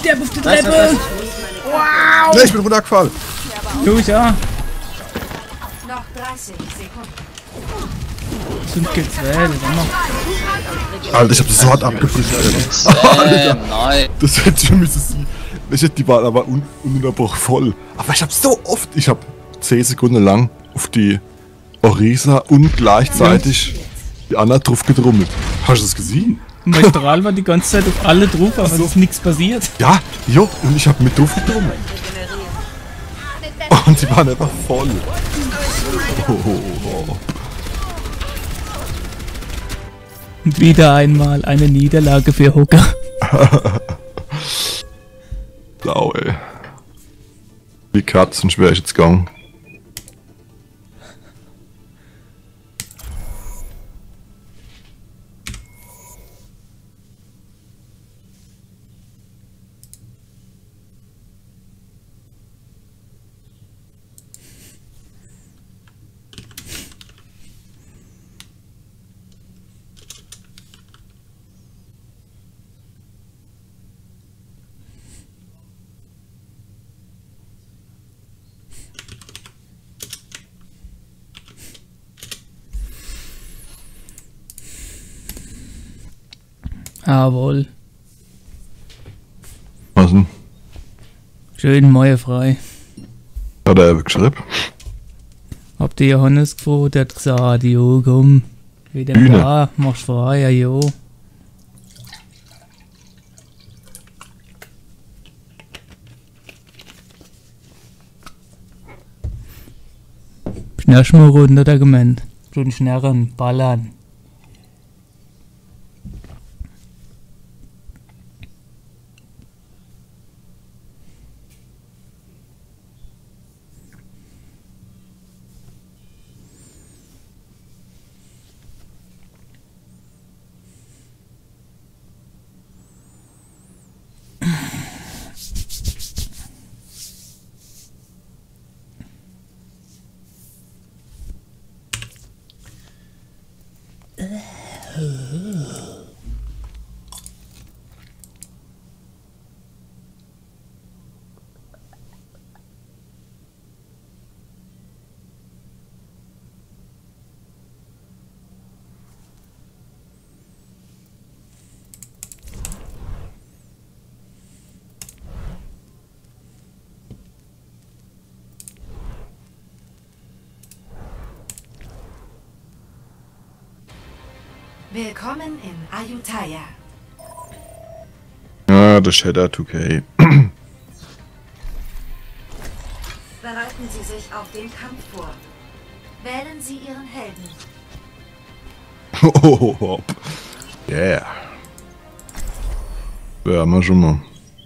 sterbe auf der Treppe! Wow! Nee, ich bin runtergefallen! Du, ja. Noch 30 Sekunden. Sind gezählt, immer. Alter, ich hab das so hart abgefrischt, Alter. Nein. Das hätte schon müssen sein. Die waren aber ununterbrochen voll. Aber ich hab so oft, ich hab 10 Sekunden lang auf die Orisa und gleichzeitig die Anna drauf gedrummelt. Hast du das gesehen? Neutral war die ganze Zeit auf alle drauf, aber es ist nichts passiert. Ja, jo, und ich hab mit drauf gedrummelt. Und die waren einfach voll. Und wieder einmal eine Niederlage für Hooker. Blau, ey. Wie Katzen schwer ich jetzt gegangen. Jawohl. Was denn? Schön Mäue frei. Hat er geschrieben? Hab der Johannes gefragt, der hat gesagt, jo komm. Wie dem Bühne. war, machst frei, ja jo. Schnell mal runter, der gemeint. Schon schnarren, ballern. Willkommen in Ayutthaya. Ja, der Shadow 2K. Bereiten Sie sich auf den Kampf vor. Wählen Sie Ihren Helden. Oh, yeah. Ja, haben wir schon mal.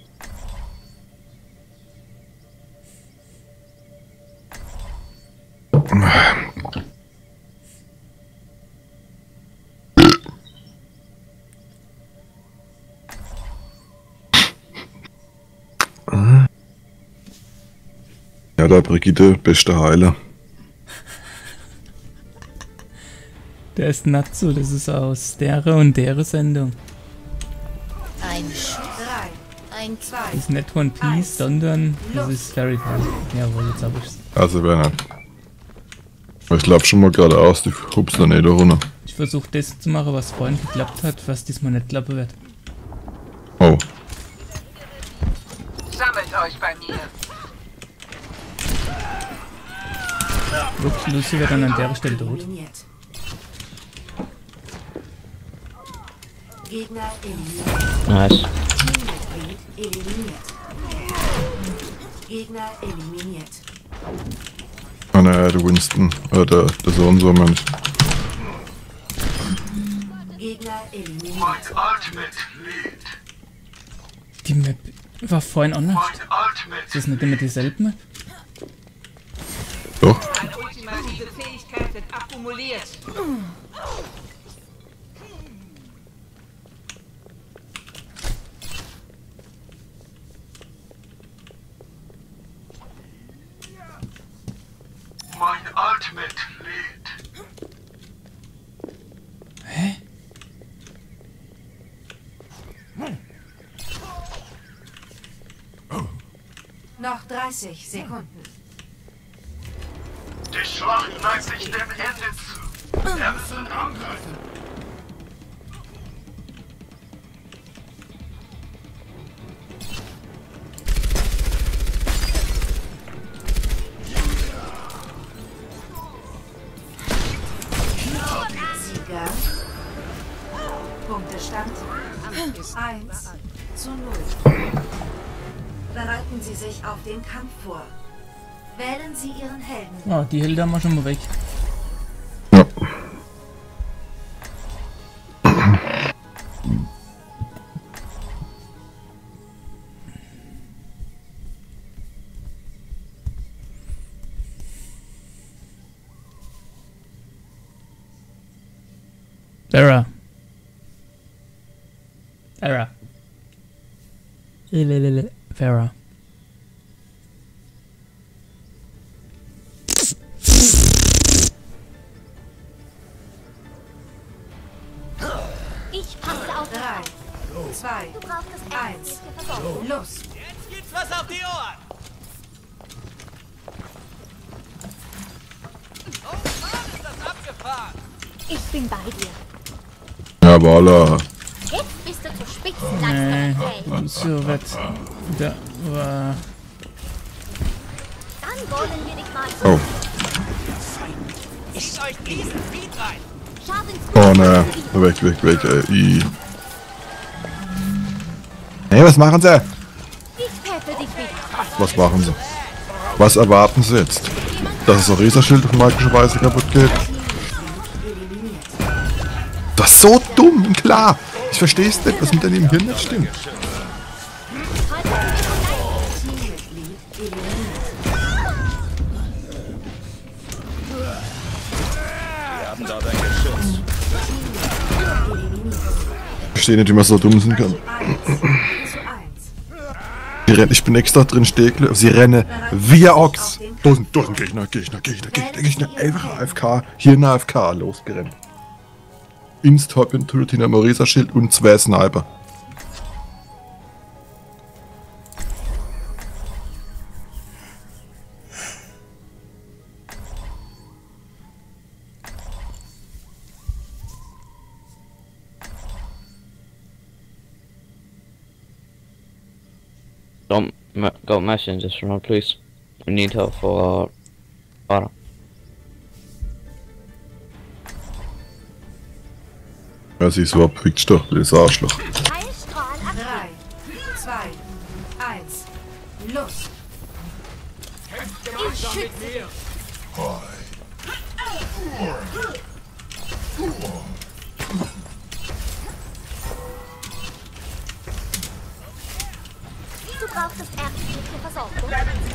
Ja, der Brigitte, beste Heiler. Der ist Natsu, das ist aus deren und deren Sendung. Ein Schuss. 3, ein 2. Das ist nicht One Piece, sondern das ist Fairy Tail. Jawohl, jetzt hab ich's. Also wer nicht. Ich lauf schon mal geradeaus, die hups da nicht da runter. Ich versuche das zu machen, was vorhin geklappt hat, was diesmal nicht klappen wird. Oh. Sammelt euch bei mir. Ups, Lucy wird dann an der Stelle tot. Gegner eliminiert. Nice. Teammitglied eliminiert. Gegner eliminiert. Ah ne, der Winston. Der Sohn so Mensch. Gegner eliminiert. Die Map war vorhin anders. Ist das nicht immer dieselbe Map? Doch. Meine ultimative Fähigkeit wird akkumuliert. Mein Ultimate lädt. Hä? Noch 30 Sekunden. Die Schlacht neigt sich dem Ende zu. Wir müssen angreifen. Sieger. Punktestand 1:0. Bereiten Sie sich auf den Kampf vor. Wählen Sie Ihren Helden. Ja, die Helden haben wir schon mal weg. Ja. Vera. Vera. Ich passe auf 3, 2, 1. Los! Jetzt gibt's was auf die Ohren! Oh Mann, ist das abgefahren! Ich bin bei dir. Ja, voilà. Jetzt bist du zur Spitzenleistung fähig. So wird der war. Dann wollen wir dich mal Oh. Zieht euch diesen Beat rein! Oh ne, weg, ey. Hey, was machen sie? Ich treffe dich wieder. Was machen sie? Was erwarten sie jetzt? Dass das Riesenschild auf magische Weise kaputt geht? Das ist so dumm, klar. Ich versteh's nicht, was mit deinem Hirn nicht stimmt. Ich verstehe nicht, wie man so dumm sein kann. Ich bin extra drin Stekle. Sie rennen wie ein Ochs. Da sind Gegner. Einfach AFK. Hier ein AFK losgerannt. Instorpion, Turretina, Marisa Schild und 2 Sniper. Don't mess in this round, please. We need help for Vara. Ja, sie ist so abgewichst doch, das Arschloch. 3, 2, 1. Los! Ich schütze dich! Du brauchst ärztliche Versorgung.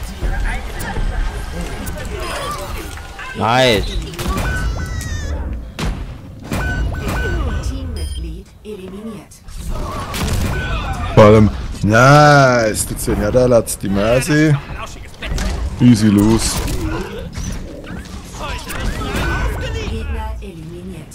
Nice. Teammitglied eliminiert. Vor allem, nice, die 10 da latzt die Mercy. Easy los. Gegner eliminiert.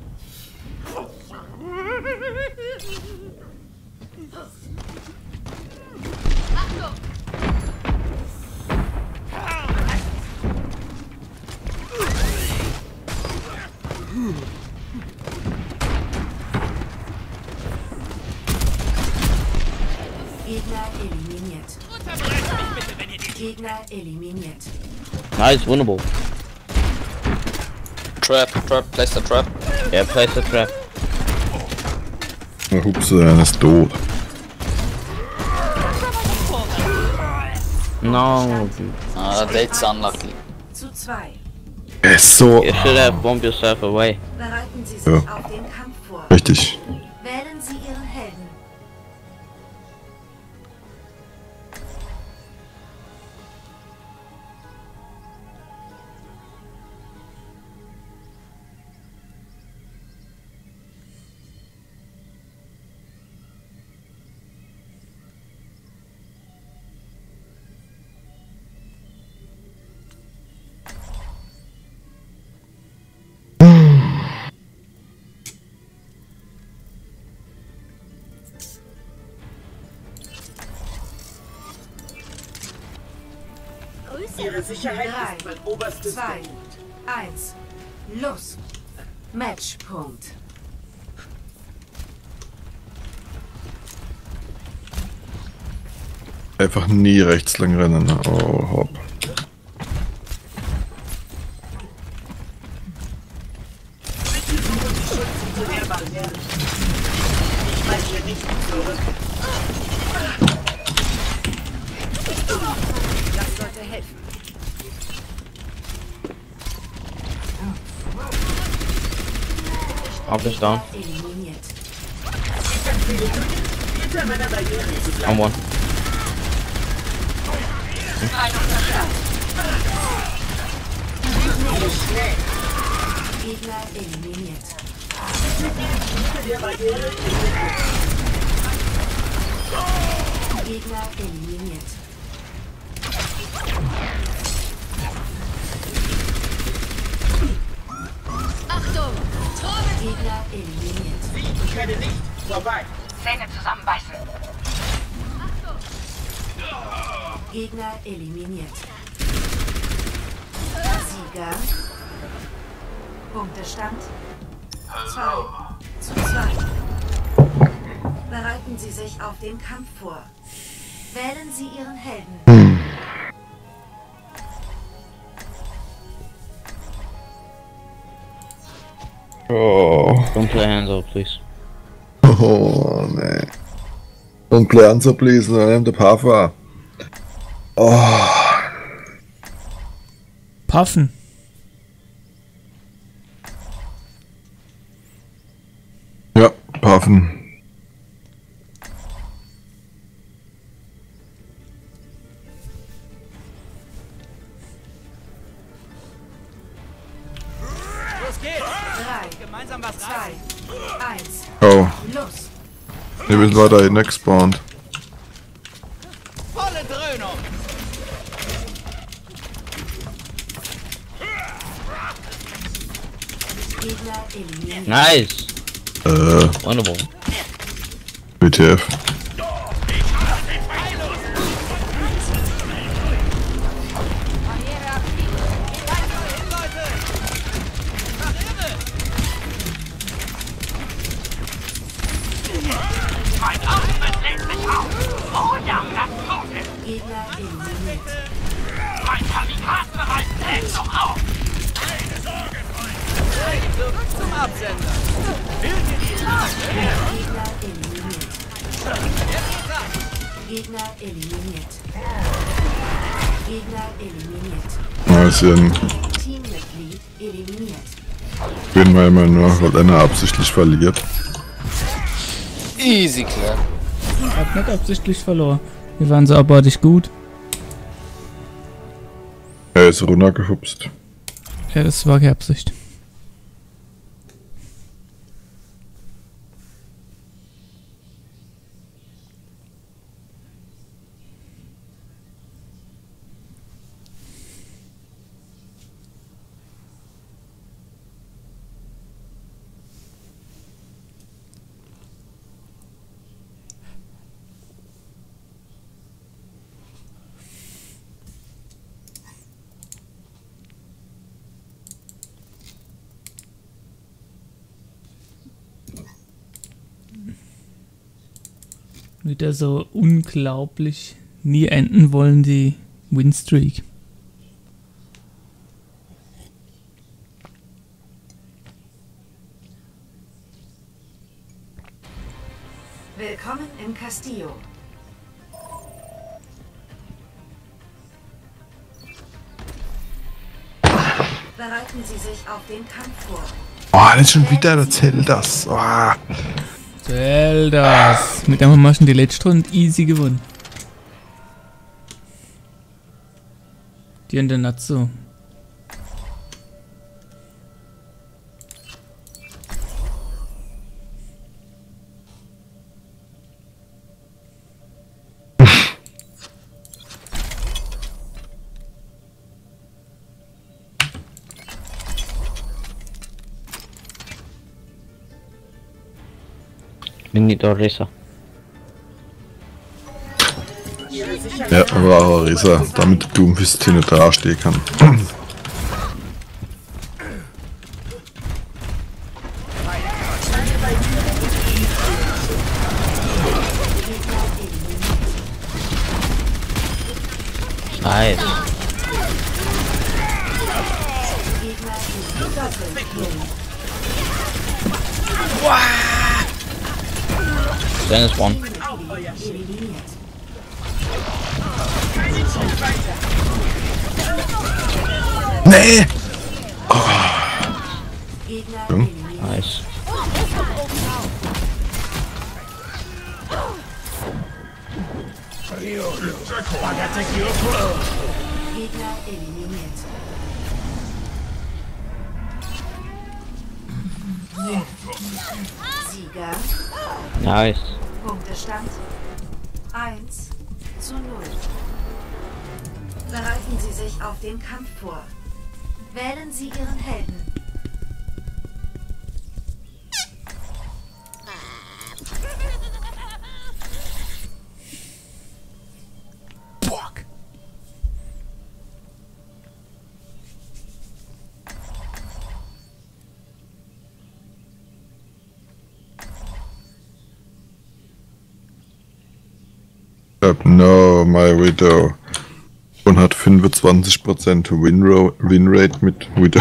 Gegner eliminiert. Gegner eliminiert. Nice, winnable. Trap, place the trap. Yeah, place the trap. Na, hups, er ist tot. No. That's unlucky. Zu 2. Er ist so. You should have bombed yourself away. Bereiten Sie sich Ja. auf den Kampf vor. Richtig. Wählen Sie Ihren Helden. Ihre Sicherheit ist 3, mein oberstes 2, 1. Los. Matchpunkt. Einfach nie rechts lang rennen. Ne? Oh, hopp. Ich weiß hier nicht zurück. Das sollte helfen. Obvious down. Eliminiert. Hinter meiner Barriere zu bleiben. I'm one. Gegner eliminiert. Gegner eliminiert. Achtung! Gegner eliminiert. Ich werde nicht vorbei. Zähne zusammenbeißen. Gegner eliminiert. Sieger. Punktestand 2:2. Bereiten Sie sich auf den Kampf vor. Wählen Sie Ihren Helden. Oh. Don't play hands up, please. Oh, nee. Don't play hands up, please. I am the Puffer. Oh. Puffen. Ja, Puffen. Los geht's! 3, Gemeinsam was 2, reißen. 1. Oh. Los. Wir sind weiter hingespawnt. Volle Dröhnung! Gegner eliminiert. Nice. Wonderful. WTF. Mein Atmen lädt mich auf. Oh ja, das tut es. Gegner eliminiert. Mein Kamikaze-Bereich lädt noch auf. Zurück zum Absender. Gegner eliminiert. Gegner eliminiert. Gegner eliminiert. Mal sehen. Teammitglied eliminiert. Gehen wir immer nur, weil einer absichtlich verliert. Easy klar. Ich hab nicht absichtlich verloren. Wir waren so abartig gut. Er ist runtergehupst. Ja, das war keine Absicht. Wieder so unglaublich nie enden wollen die Winstreak. Willkommen im Castillo. Bereiten Sie sich auf den Kampf vor. Oh, das ist schon wieder der Zeldas. Oh. Zeldas. Mit dem haben wir schon die letzte Runde easy gewonnen. Die und der Natsu. We need Orisa. Ja, aber auch Risa, damit der Doomfist hier nicht dastehen kann. Nice. Then it's one. Nee! Oh. Nice. Gegner eliminiert. Sieger. Nice. Punktestand 1:0. Bereiten Sie sich auf den Kampf vor. Wählen Sie Ihren Helden. No, my Widow. Und hat 25% Winrate mit Widow.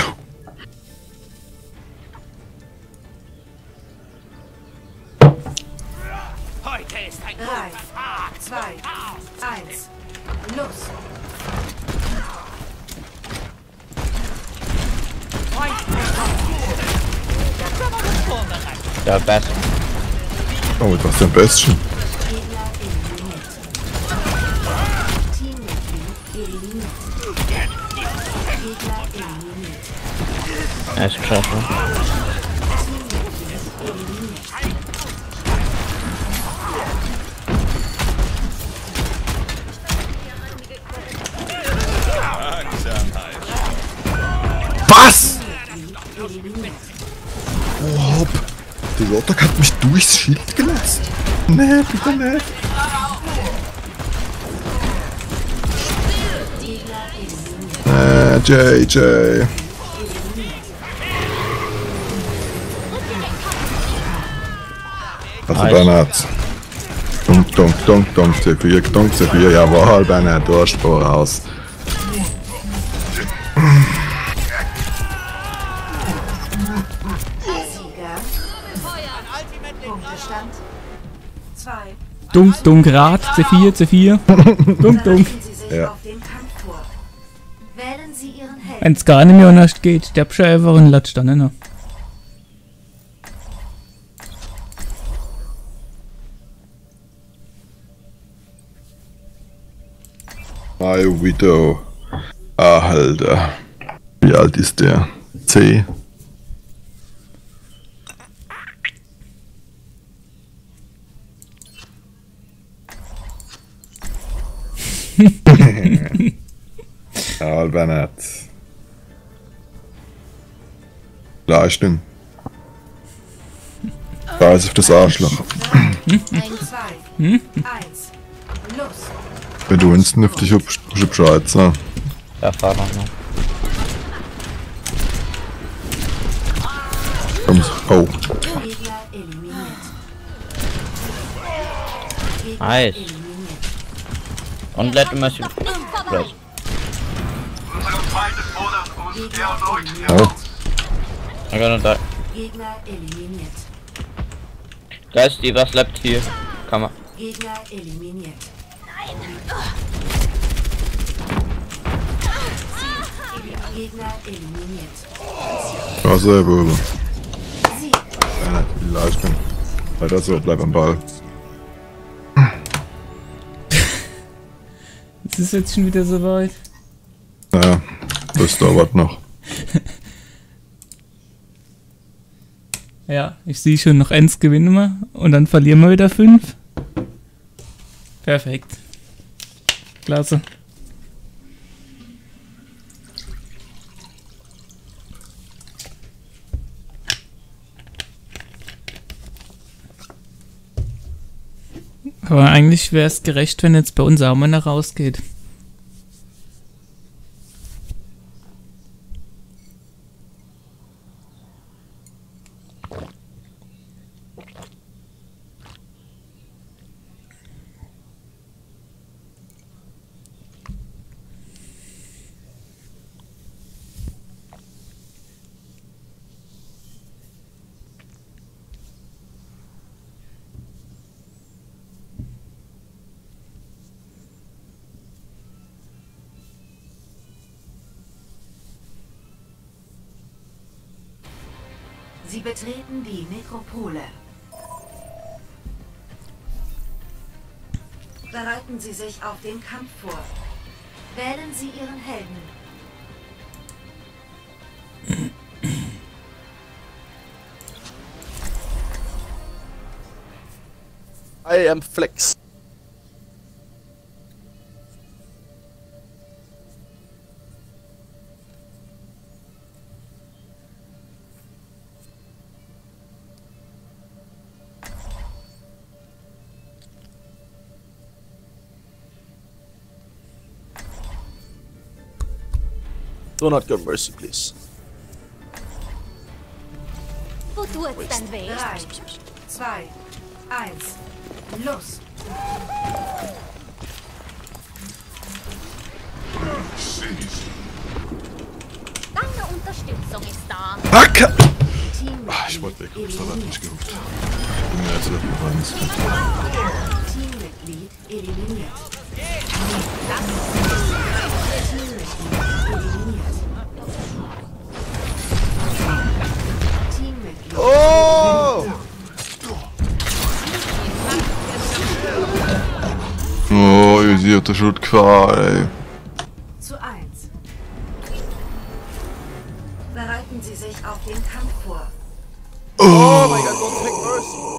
Heute ist ein 3, 2, 1. Los! Ja, best. Oh, das ist der Bestien. Nice treasure. Was? Oh, der Lotok hat mich durchs Schild gelassen. Nee, bitte nicht. JJ. Also Bernhard. Dunk, C4, jawohl, Bernhard, du hast voraus. Punktestand 2. Dunk, Rad, C4. Dunk. Ja. Wählen Sie Ihren Helden. Wenn's gar nicht mehr anders geht, stirbst du einfach und latscht dann noch. My Widow. Ah, Alter. Wie alt ist der? C. Ja, Bernhard. Leistung. Da ist auf das Arschloch. 1, 2, 1. Los! Wenn du uns nicht dich Bescheid sagen. Ja, fahr noch. Oh. Nice. Und let him mercy. Right. Oh. I'm gonna die. Gegner eliminiert. Guys, die was left here. Come on. Gegner eliminiert. Gegner eliminiert. Ja, sehr wohl. Ja, die Leistung. Weiter so, bleib am Ball. Es ist jetzt schon wieder soweit. Naja, das dauert noch. Ja, ich sehe schon, noch 1 gewinnen wir und dann verlieren wir wieder 5. Perfekt. Klasse. Aber eigentlich wäre es gerecht, wenn jetzt bei uns auch mal nach rausgeht. Sie betreten die Nekropole. Bereiten Sie sich auf den Kampf vor. Wählen Sie Ihren Helden. I am Flex. Do not go mercy, please. Wozu ist dein Weg? 3, 2, 1, los! Deine Unterstützung ist da. Backe! Ich wollte weg, das hat nicht gehupt. Ich bin mir jetzt wieder Teammitglied eliminiert. Oh! Oh, easy hat er schon gefahren, ey. Zu 1. Bereiten Sie sich auf den Kampf vor. Oh my god, don't take mercy.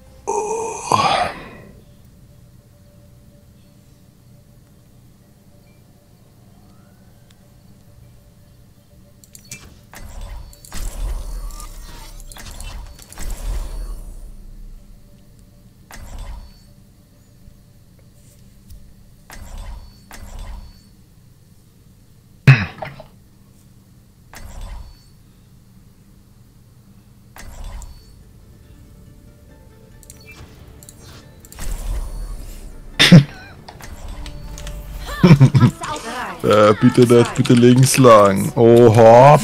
Bitte nicht, bitte links lang. Oha.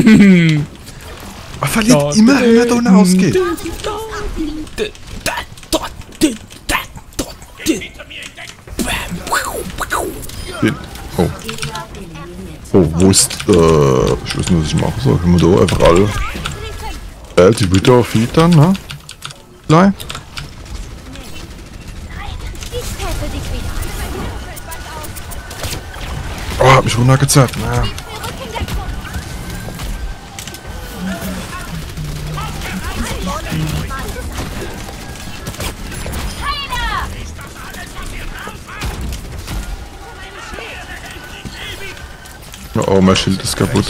Er verliert immer, wenn er da hinausgeht. Oh. Oh, wo ist, ich weiß nicht, was ich machen soll. Können wir da einfach alle... die bitte auf Feed dann, ne? Gleich. Oh, hab mich runtergezerrt. Naja. Oh, mein Schild ist kaputt.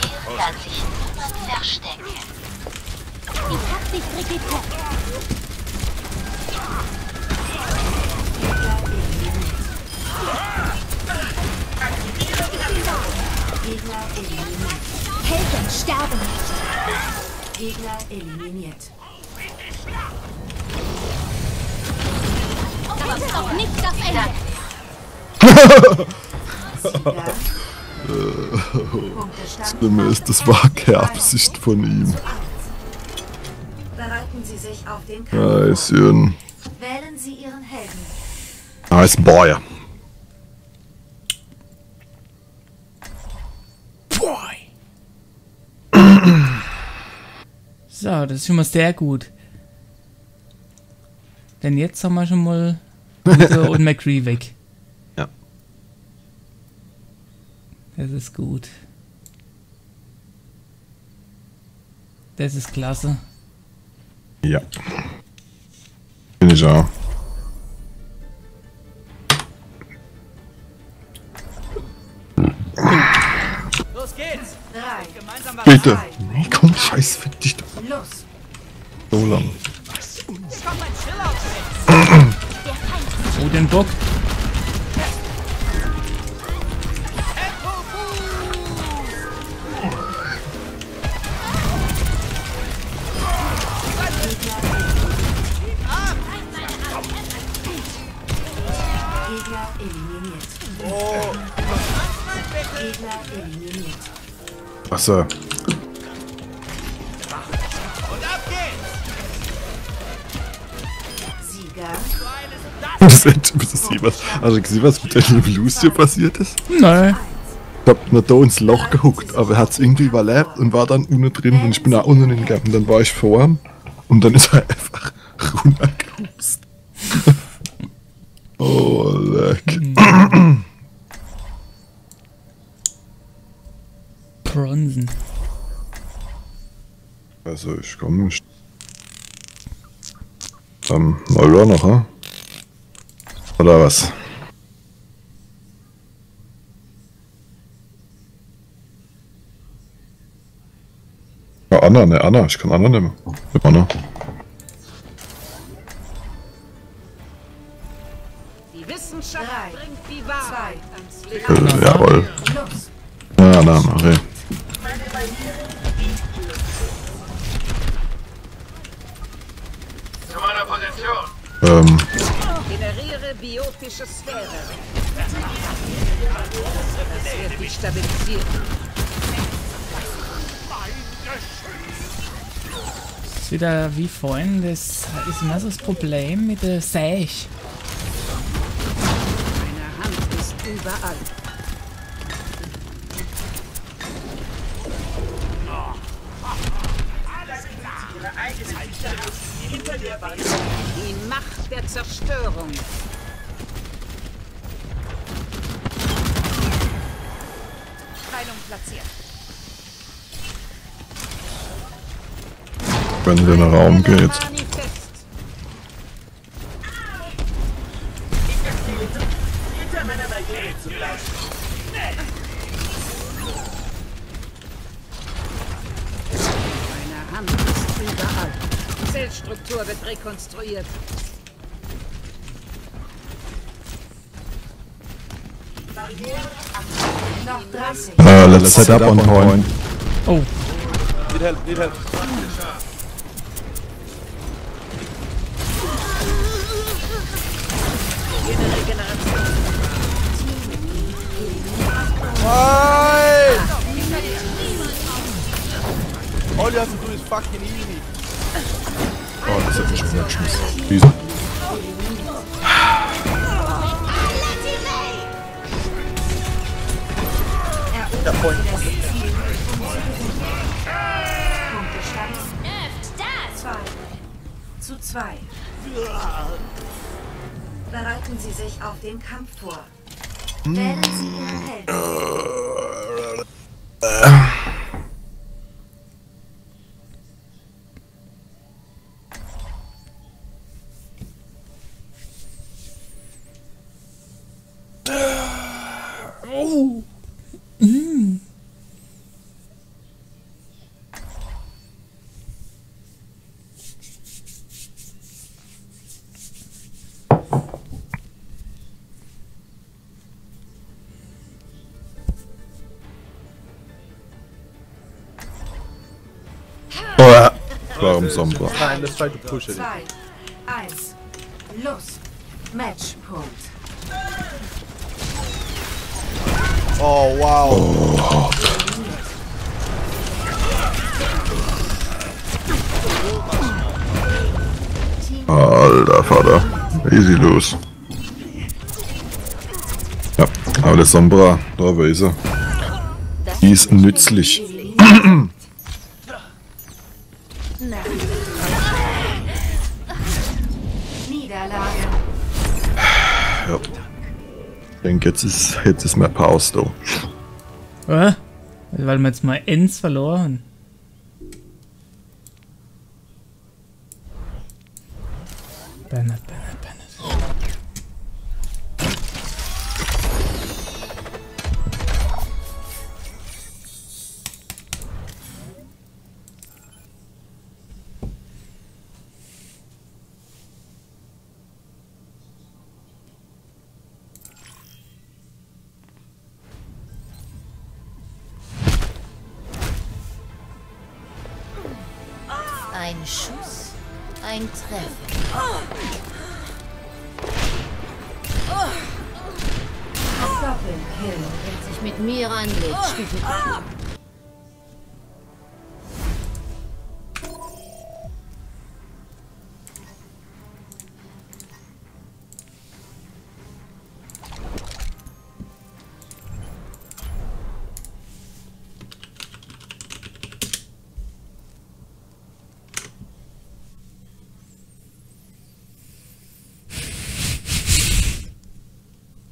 Helden sterben nicht. Gegner eliminiert. Das ist doch nicht das Ende. Das Schlimme ist, das war keine Absicht von ihm. Bereiten Sie sich auf den Kampf Ja, ist schön. Wählen Sie Ihren Helden. Ah, ist ein Boy. So, das ist schon mal sehr gut. Denn jetzt haben wir schon mal Udo und McCree weg. Ja. Das ist gut. Das ist klasse. Ja. Bin ich auch. Los geht's! 3, Gemeinsam was Bitte. frei. Nee, komm, scheiß, fick dich doch. los! So lang. Es kommt ein Chill-Out. Der Feind Oh, den Bock. Gegner eliminiert. Gegner eliminiert. Achso. Und ab geht's! Sieger. Das ist was. Hast du gesehen, was mit der lieben Lucio passiert ist? Nein. Ich hab nur da ins Loch gehuckt, aber er hat's irgendwie überlebt und war dann unten drin und ich bin auch unten hingegangen. Und dann war ich vor ihm und dann ist er einfach runtergehust. Oh, leck. Bronzen. Also, ich komme nicht. Mal noch, ha? Oder was? Ja, Anna, ne, Anna, ich kann Anna nehmen. Nimm Anna. Die Wissenschaft bringt die Wahrheit ans Licht. Jawohl. Ja, na, okay. Zu meiner Position! Generiere biotische Sphäre. Das wird dich stabilisieren. Das ist wieder wie vorhin, das ist immer so das Problem mit der Seich. Meine Hand ist überall. Die Macht der Zerstörung. Heilung platziert. Wenn in den Raum geht. Meine Hand ist überall. Zellstruktur wird rekonstruiert. Noch 30. Let's set up on point. Oh. Need help, need help. Why? All you have to do is fucking easy. Oh, das hat mich schon geschmissen. Diese. Ja, point. Punktestand 2:2. Bereiten Sie sich auf den Kampf vor. Wählen Sie Ihren Helden. Oh. Mm. Warum Sombra? Fine, let's try to push it. 2, 1. Los. Matchpunkt. Oh, wow. Oh. Alter Vater. Easy los. Ja, aber der Sombra, da weiß er. Die ist nützlich. Niederlage. Ja. Ich denke, jetzt ist mehr Pause da. Weil wir jetzt mal Ends verloren. Bennett. Ein Schuss, ein Treffer. Doppelkill. Wer sich mit mir anlegt, spielt mit mir.